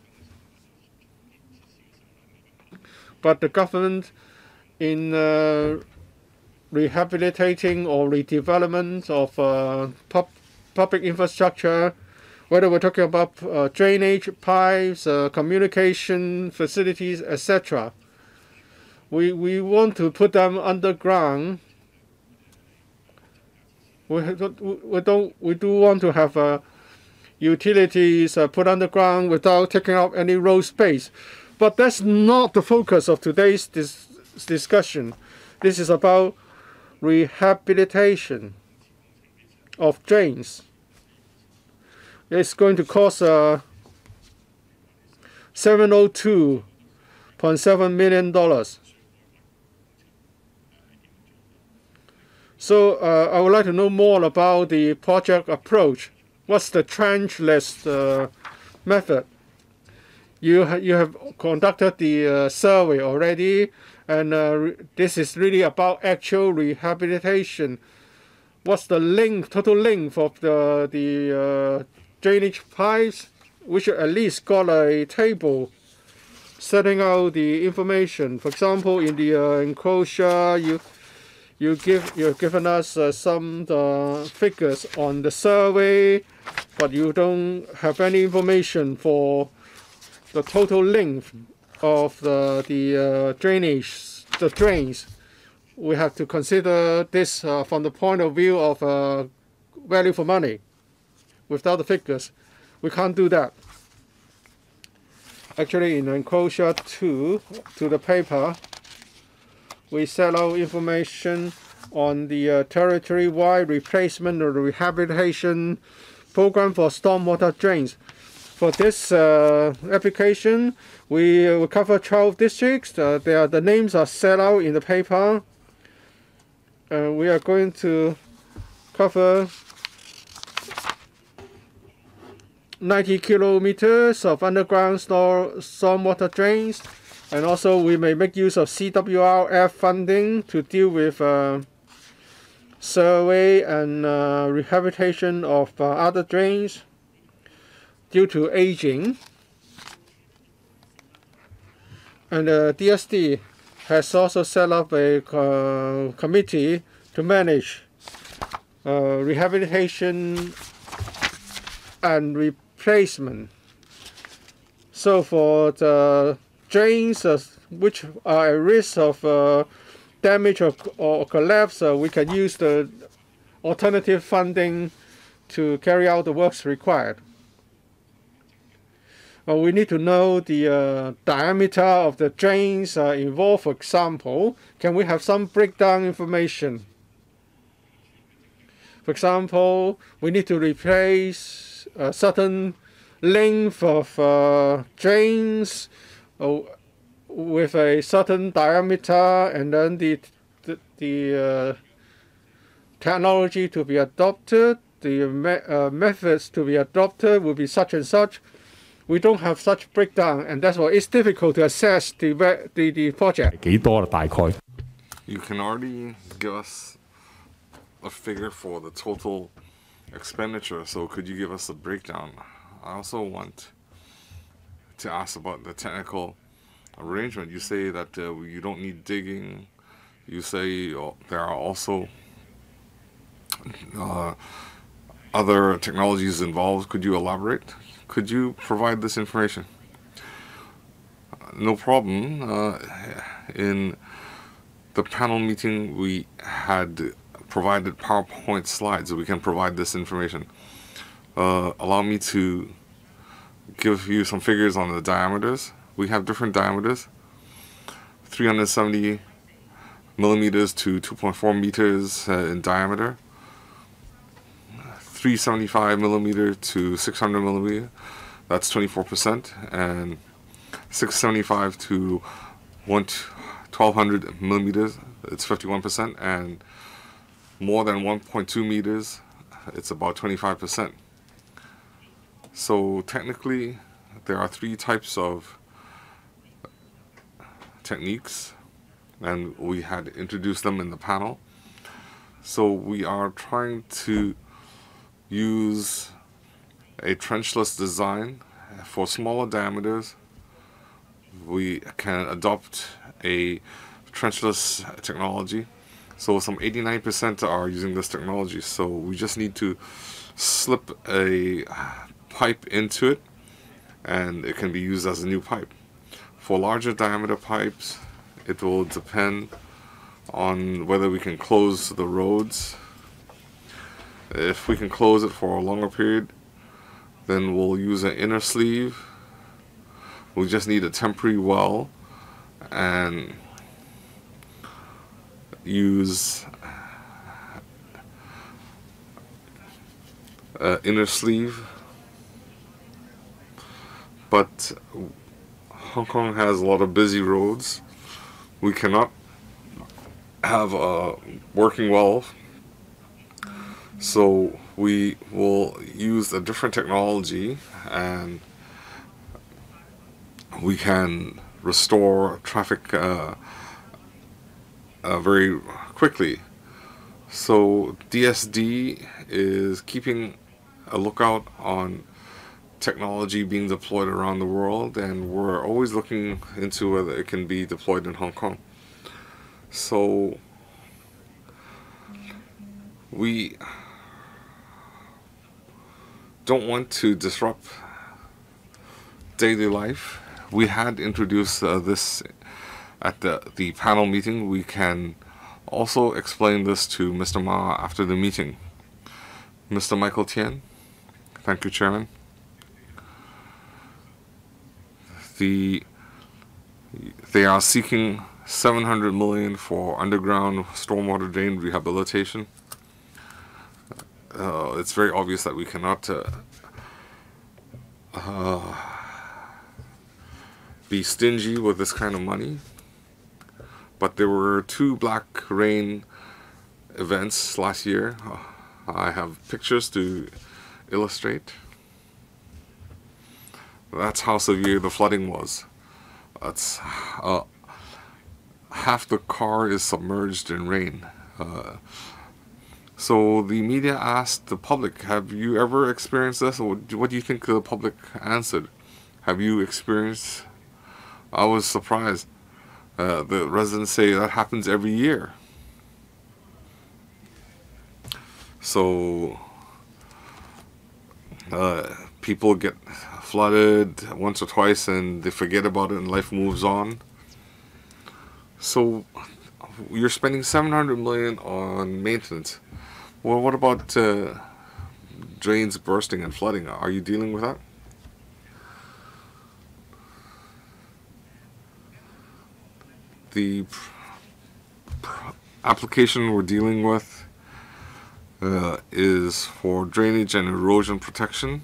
But the government, in uh, rehabilitating or redevelopment of uh, pub public infrastructure, whether we're talking about uh, drainage, pipes, uh, communication facilities, et cetera, we, we want to put them underground. We don't, we don't we do want to have uh, utilities uh, put underground without taking up any road space, but that's not the focus of today's dis discussion. This is about rehabilitation of drains. It's going to cost uh, seven hundred two point seven million dollars. So uh, I would like to know more about the project approach. What's the trenchless uh, method? You, ha you have conducted the uh, survey already, and uh, this is really about actual rehabilitation. What's the length, total length of the, the uh, drainage pipes? We should at least got a table setting out the information. For example, in the uh, enclosure, you You give, you've given us uh, some uh, figures on the survey, but you don't have any information for the total length of the, the uh, drainage, the drains. We have to consider this uh, from the point of view of uh, value for money. Without the figures, we can't do that. Actually, in enclosure two to the paper, we set out information on the uh, territory-wide replacement or rehabilitation program for stormwater drains. For this uh, application, we will cover twelve districts. Uh, are, the names are set out in the paper. Uh, we are going to cover ninety kilometers of underground stormwater drains. And also, we may make use of C W R F funding to deal with uh, survey and uh, rehabilitation of uh, other drains due to aging. And the uh, D S D has also set up a uh, committee to manage uh, rehabilitation and replacement. So for the drains uh, which are at risk of uh, damage or, or collapse, uh, we can use the alternative funding to carry out the works required. Uh, we need to know the uh, diameter of the drains uh, involved. For example, can we have some breakdown information? For example, we need to replace a certain length of uh, drains with a certain diameter, and then the the, the uh, technology to be adopted, the me uh, methods to be adopted will be such and such. We don't have such breakdown, and that's why it's difficult to assess the the, the project. You can already give us a figure for the total expenditure, so could you give us a breakdown? I also want to ask about the technical arrangement. You say that uh, you don't need digging. You say uh, there are also uh, other technologies involved. Could you elaborate? Could you provide this information? Uh, no problem. Uh, in the panel meeting, we had provided PowerPoint slides, so we can provide this information. Uh, allow me to give you some figures on the diameters. We have different diameters, three hundred seventy millimeters to two point four meters uh, in diameter, three hundred seventy-five millimeter to six hundred millimeter, that's twenty-four percent, and six hundred seventy-five to twelve hundred millimeters, it's fifty-one percent, and more than one point two meters, it's about twenty-five percent. So technically, there are three types of techniques, and we had introduced them in the panel. So we are trying to use a trenchless design. For smaller diameters, we can adopt a trenchless technology. So some eighty-nine percent are using this technology. So we just need to slip a pipe into it, and it can be used as a new pipe. For larger diameter pipes, It will depend on whether we can close the roads. If we can close it for a longer period, then we'll use an inner sleeve. We just need a temporary well and use an inner sleeve. But Hong Kong has a lot of busy roads. We cannot have a working well, so we will use a different technology and we can restore traffic uh, uh, very quickly. So D S D is keeping a lookout on technology being deployed around the world, and we're always looking into whether it can be deployed in Hong Kong. So we don't want to disrupt daily life. We had introduced uh, this at the, the panel meeting. We can also explain this to Mister Ma after the meeting. Mister Michael Tien. Thank you, Chairman. The, they are seeking seven hundred million dollars for underground stormwater drain rehabilitation. Uh, it's very obvious that we cannot uh, uh, be stingy with this kind of money. But there were two black rain events last year. Uh, I have pictures to illustrate. That's how severe the flooding was. That's uh, half the car is submerged in rain. Uh, so the media asked the public, have you ever experienced this? What, what do you think the public answered? Have you experienced? I was surprised. Uh, the residents say that happens every year. So uh, people get flooded once or twice and they forget about it and life moves on. So you're spending seven hundred million dollars on maintenance. Well, what about uh, drains bursting and flooding? Are you dealing with that? The application we're dealing with uh, is for drainage and erosion protection.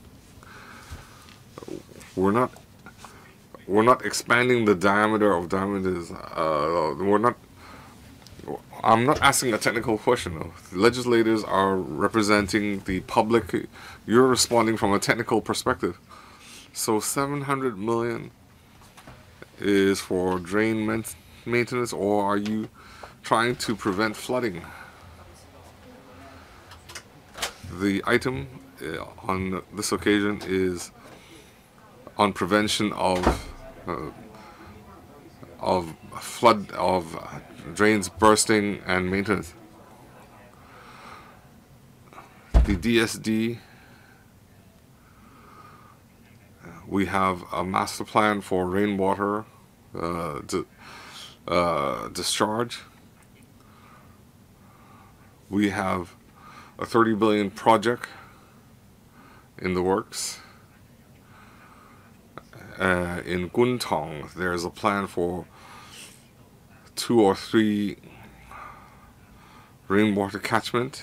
We're not we're not expanding the diameter of diameters. Uh, we're not. I'm not asking a technical question. The legislators are representing the public. You're responding from a technical perspective. So seven hundred million is for drain maintenance, or are you trying to prevent flooding? The item uh, on this occasion is on prevention of uh, of flood, of drains bursting and maintenance. The D S D, we have a master plan for rainwater uh, di uh, discharge. We have a thirty billion project in the works. Uh, in Kwun Tong, there's a plan for two or three rainwater catchment.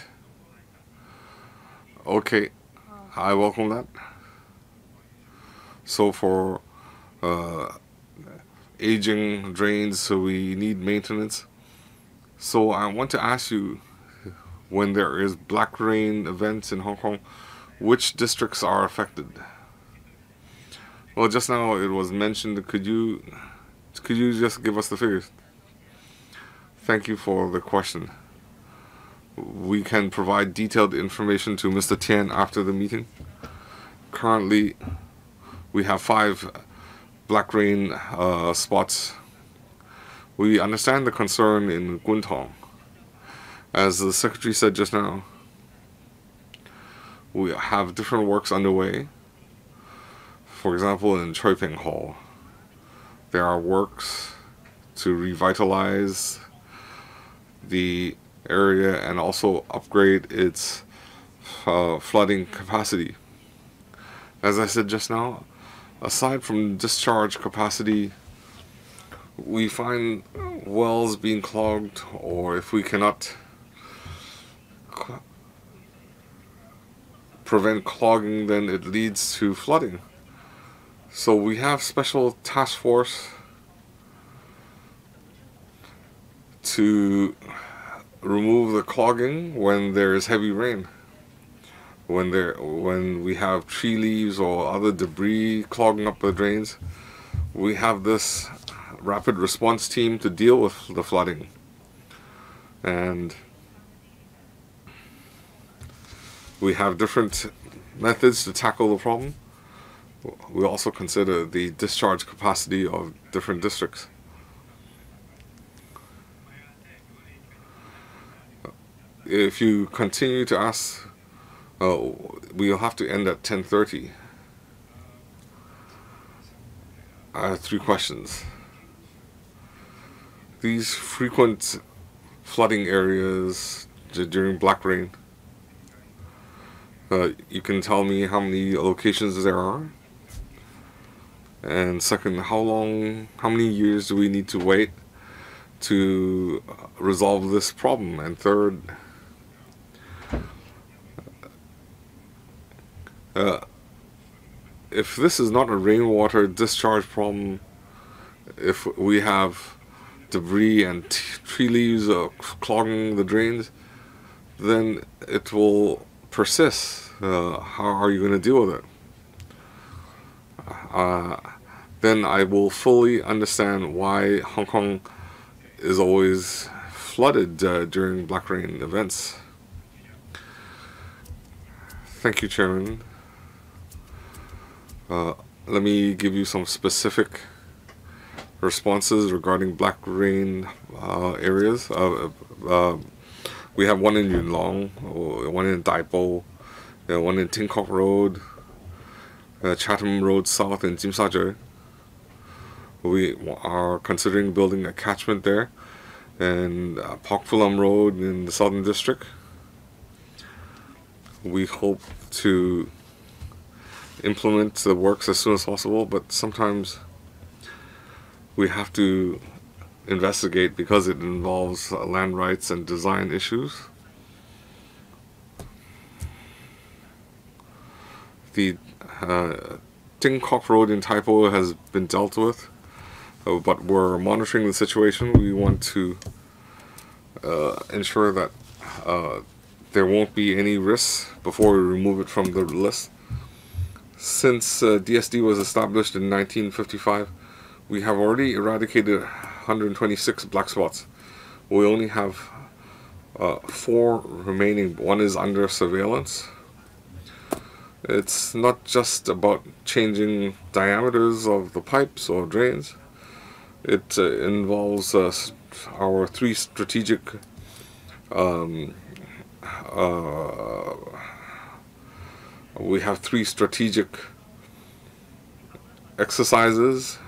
Okay, I welcome that. So for uh, aging drains, so we need maintenance. So I want to ask you, when there is black rain events in Hong Kong, which districts are affected? Well, just now it was mentioned. Could you, could you just give us the figures? Thank you for the question. We can provide detailed information to Mister Tian after the meeting. Currently, we have five black rain uh, spots. We understand the concern in Kwun Tong. As the Secretary said just now, we have different works underway. For example, in Choi Ping Hall, there are works to revitalize the area and also upgrade its uh, flooding capacity. As I said just now, aside from discharge capacity, we find wells being clogged, or if we cannot prevent clogging, then it leads to flooding. So we have special task force to remove the clogging when there is heavy rain. When there, when we have tree leaves or other debris clogging up the drains, we have this rapid response team to deal with the flooding. And we have different methods to tackle the problem. We also consider the discharge capacity of different districts. If you continue to ask, uh, we'll have to end at ten thirty. I have three questions. These frequent flooding areas during black rain, uh, you can tell me how many locations there are? And second, how long, how many years do we need to wait to resolve this problem? And third, uh, if this is not a rainwater discharge problem, if we have debris and t tree leaves uh, clogging the drains, then it will persist. Uh, how are you going to deal with it? Uh, then I will fully understand why Hong Kong is always flooded uh, during black rain events. Thank you, Chairman. Uh, let me give you some specific responses regarding black rain uh, areas. Uh, uh, we have one in Yuen Long, one in Dai Po, uh, one in Tin Kok Road, uh, Chatham Road South in Tsim Sha Tsui. We are considering building a catchment there, and uh, Pak Fu Lam Road in the Southern District. We hope to implement the works as soon as possible, but sometimes we have to investigate because it involves uh, land rights and design issues. The uh, Tin Kok Road in Tai Po has been dealt with, uh, but we're monitoring the situation. We want to uh, ensure that uh, there won't be any risks before we remove it from the list. Since uh, D S D was established in nineteen fifty-five, we have already eradicated one hundred twenty-six black spots. We only have uh, four remaining. One is under surveillance. It's not just about changing diameters of the pipes or drains. It uh, involves uh, our three strategic um, uh, we have three strategic exercises,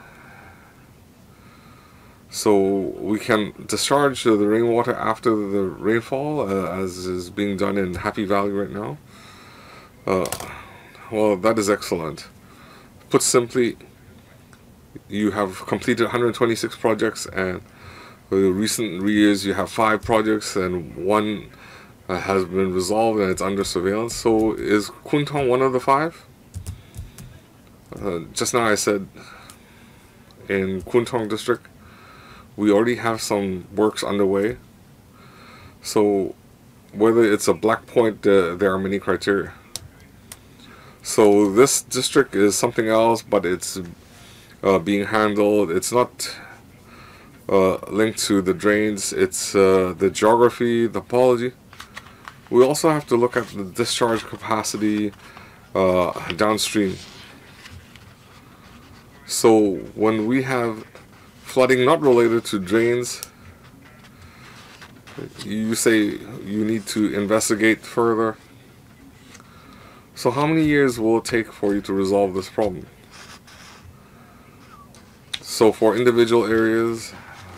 so we can discharge the rainwater after the rainfall, uh, as is being done in Happy Valley right now. Uh, well, that is excellent. Put simply, you have completed one hundred twenty-six projects, and in recent years you have five projects, and one uh, has been resolved and it's under surveillance. So is Kwun Tong one of the five? Uh, just now I said in Kwun Tong District we already have some works underway. So whether it's a black point, uh, there are many criteria. So this district is something else, but it's uh, being handled. It's not uh, linked to the drains. It's uh, the geography, the topology. We also have to look at the discharge capacity uh, downstream. So when we have flooding not related to drains, you say you need to investigate further. So how many years will it take for you to resolve this problem? So for individual areas,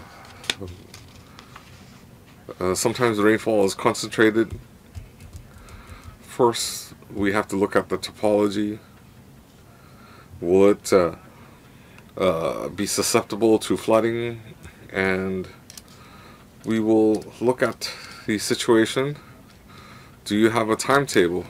uh, sometimes the rainfall is concentrated. First, we have to look at the topology. Will it uh, uh, be susceptible to flooding? And we will look at the situation. Do you have a timetable?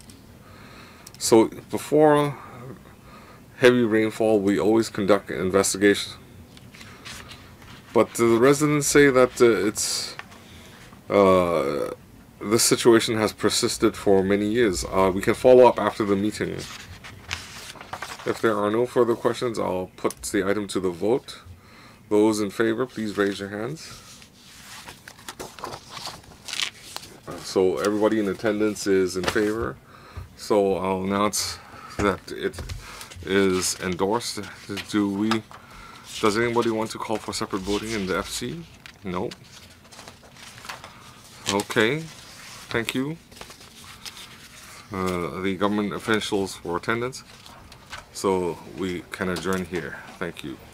So before heavy rainfall, we always conduct an investigation. But the residents say that uh, it's uh, this situation has persisted for many years. Uh, we can follow up after the meeting. If there are no further questions, I'll put the item to the vote. Those in favor, please raise your hands. Uh, so everybody in attendance is in favor. So I'll announce that it is endorsed. Do we? Does anybody want to call for separate voting in the F C? No. Okay. Thank you. Uh, the government officials for attendance. So we can adjourn here. Thank you.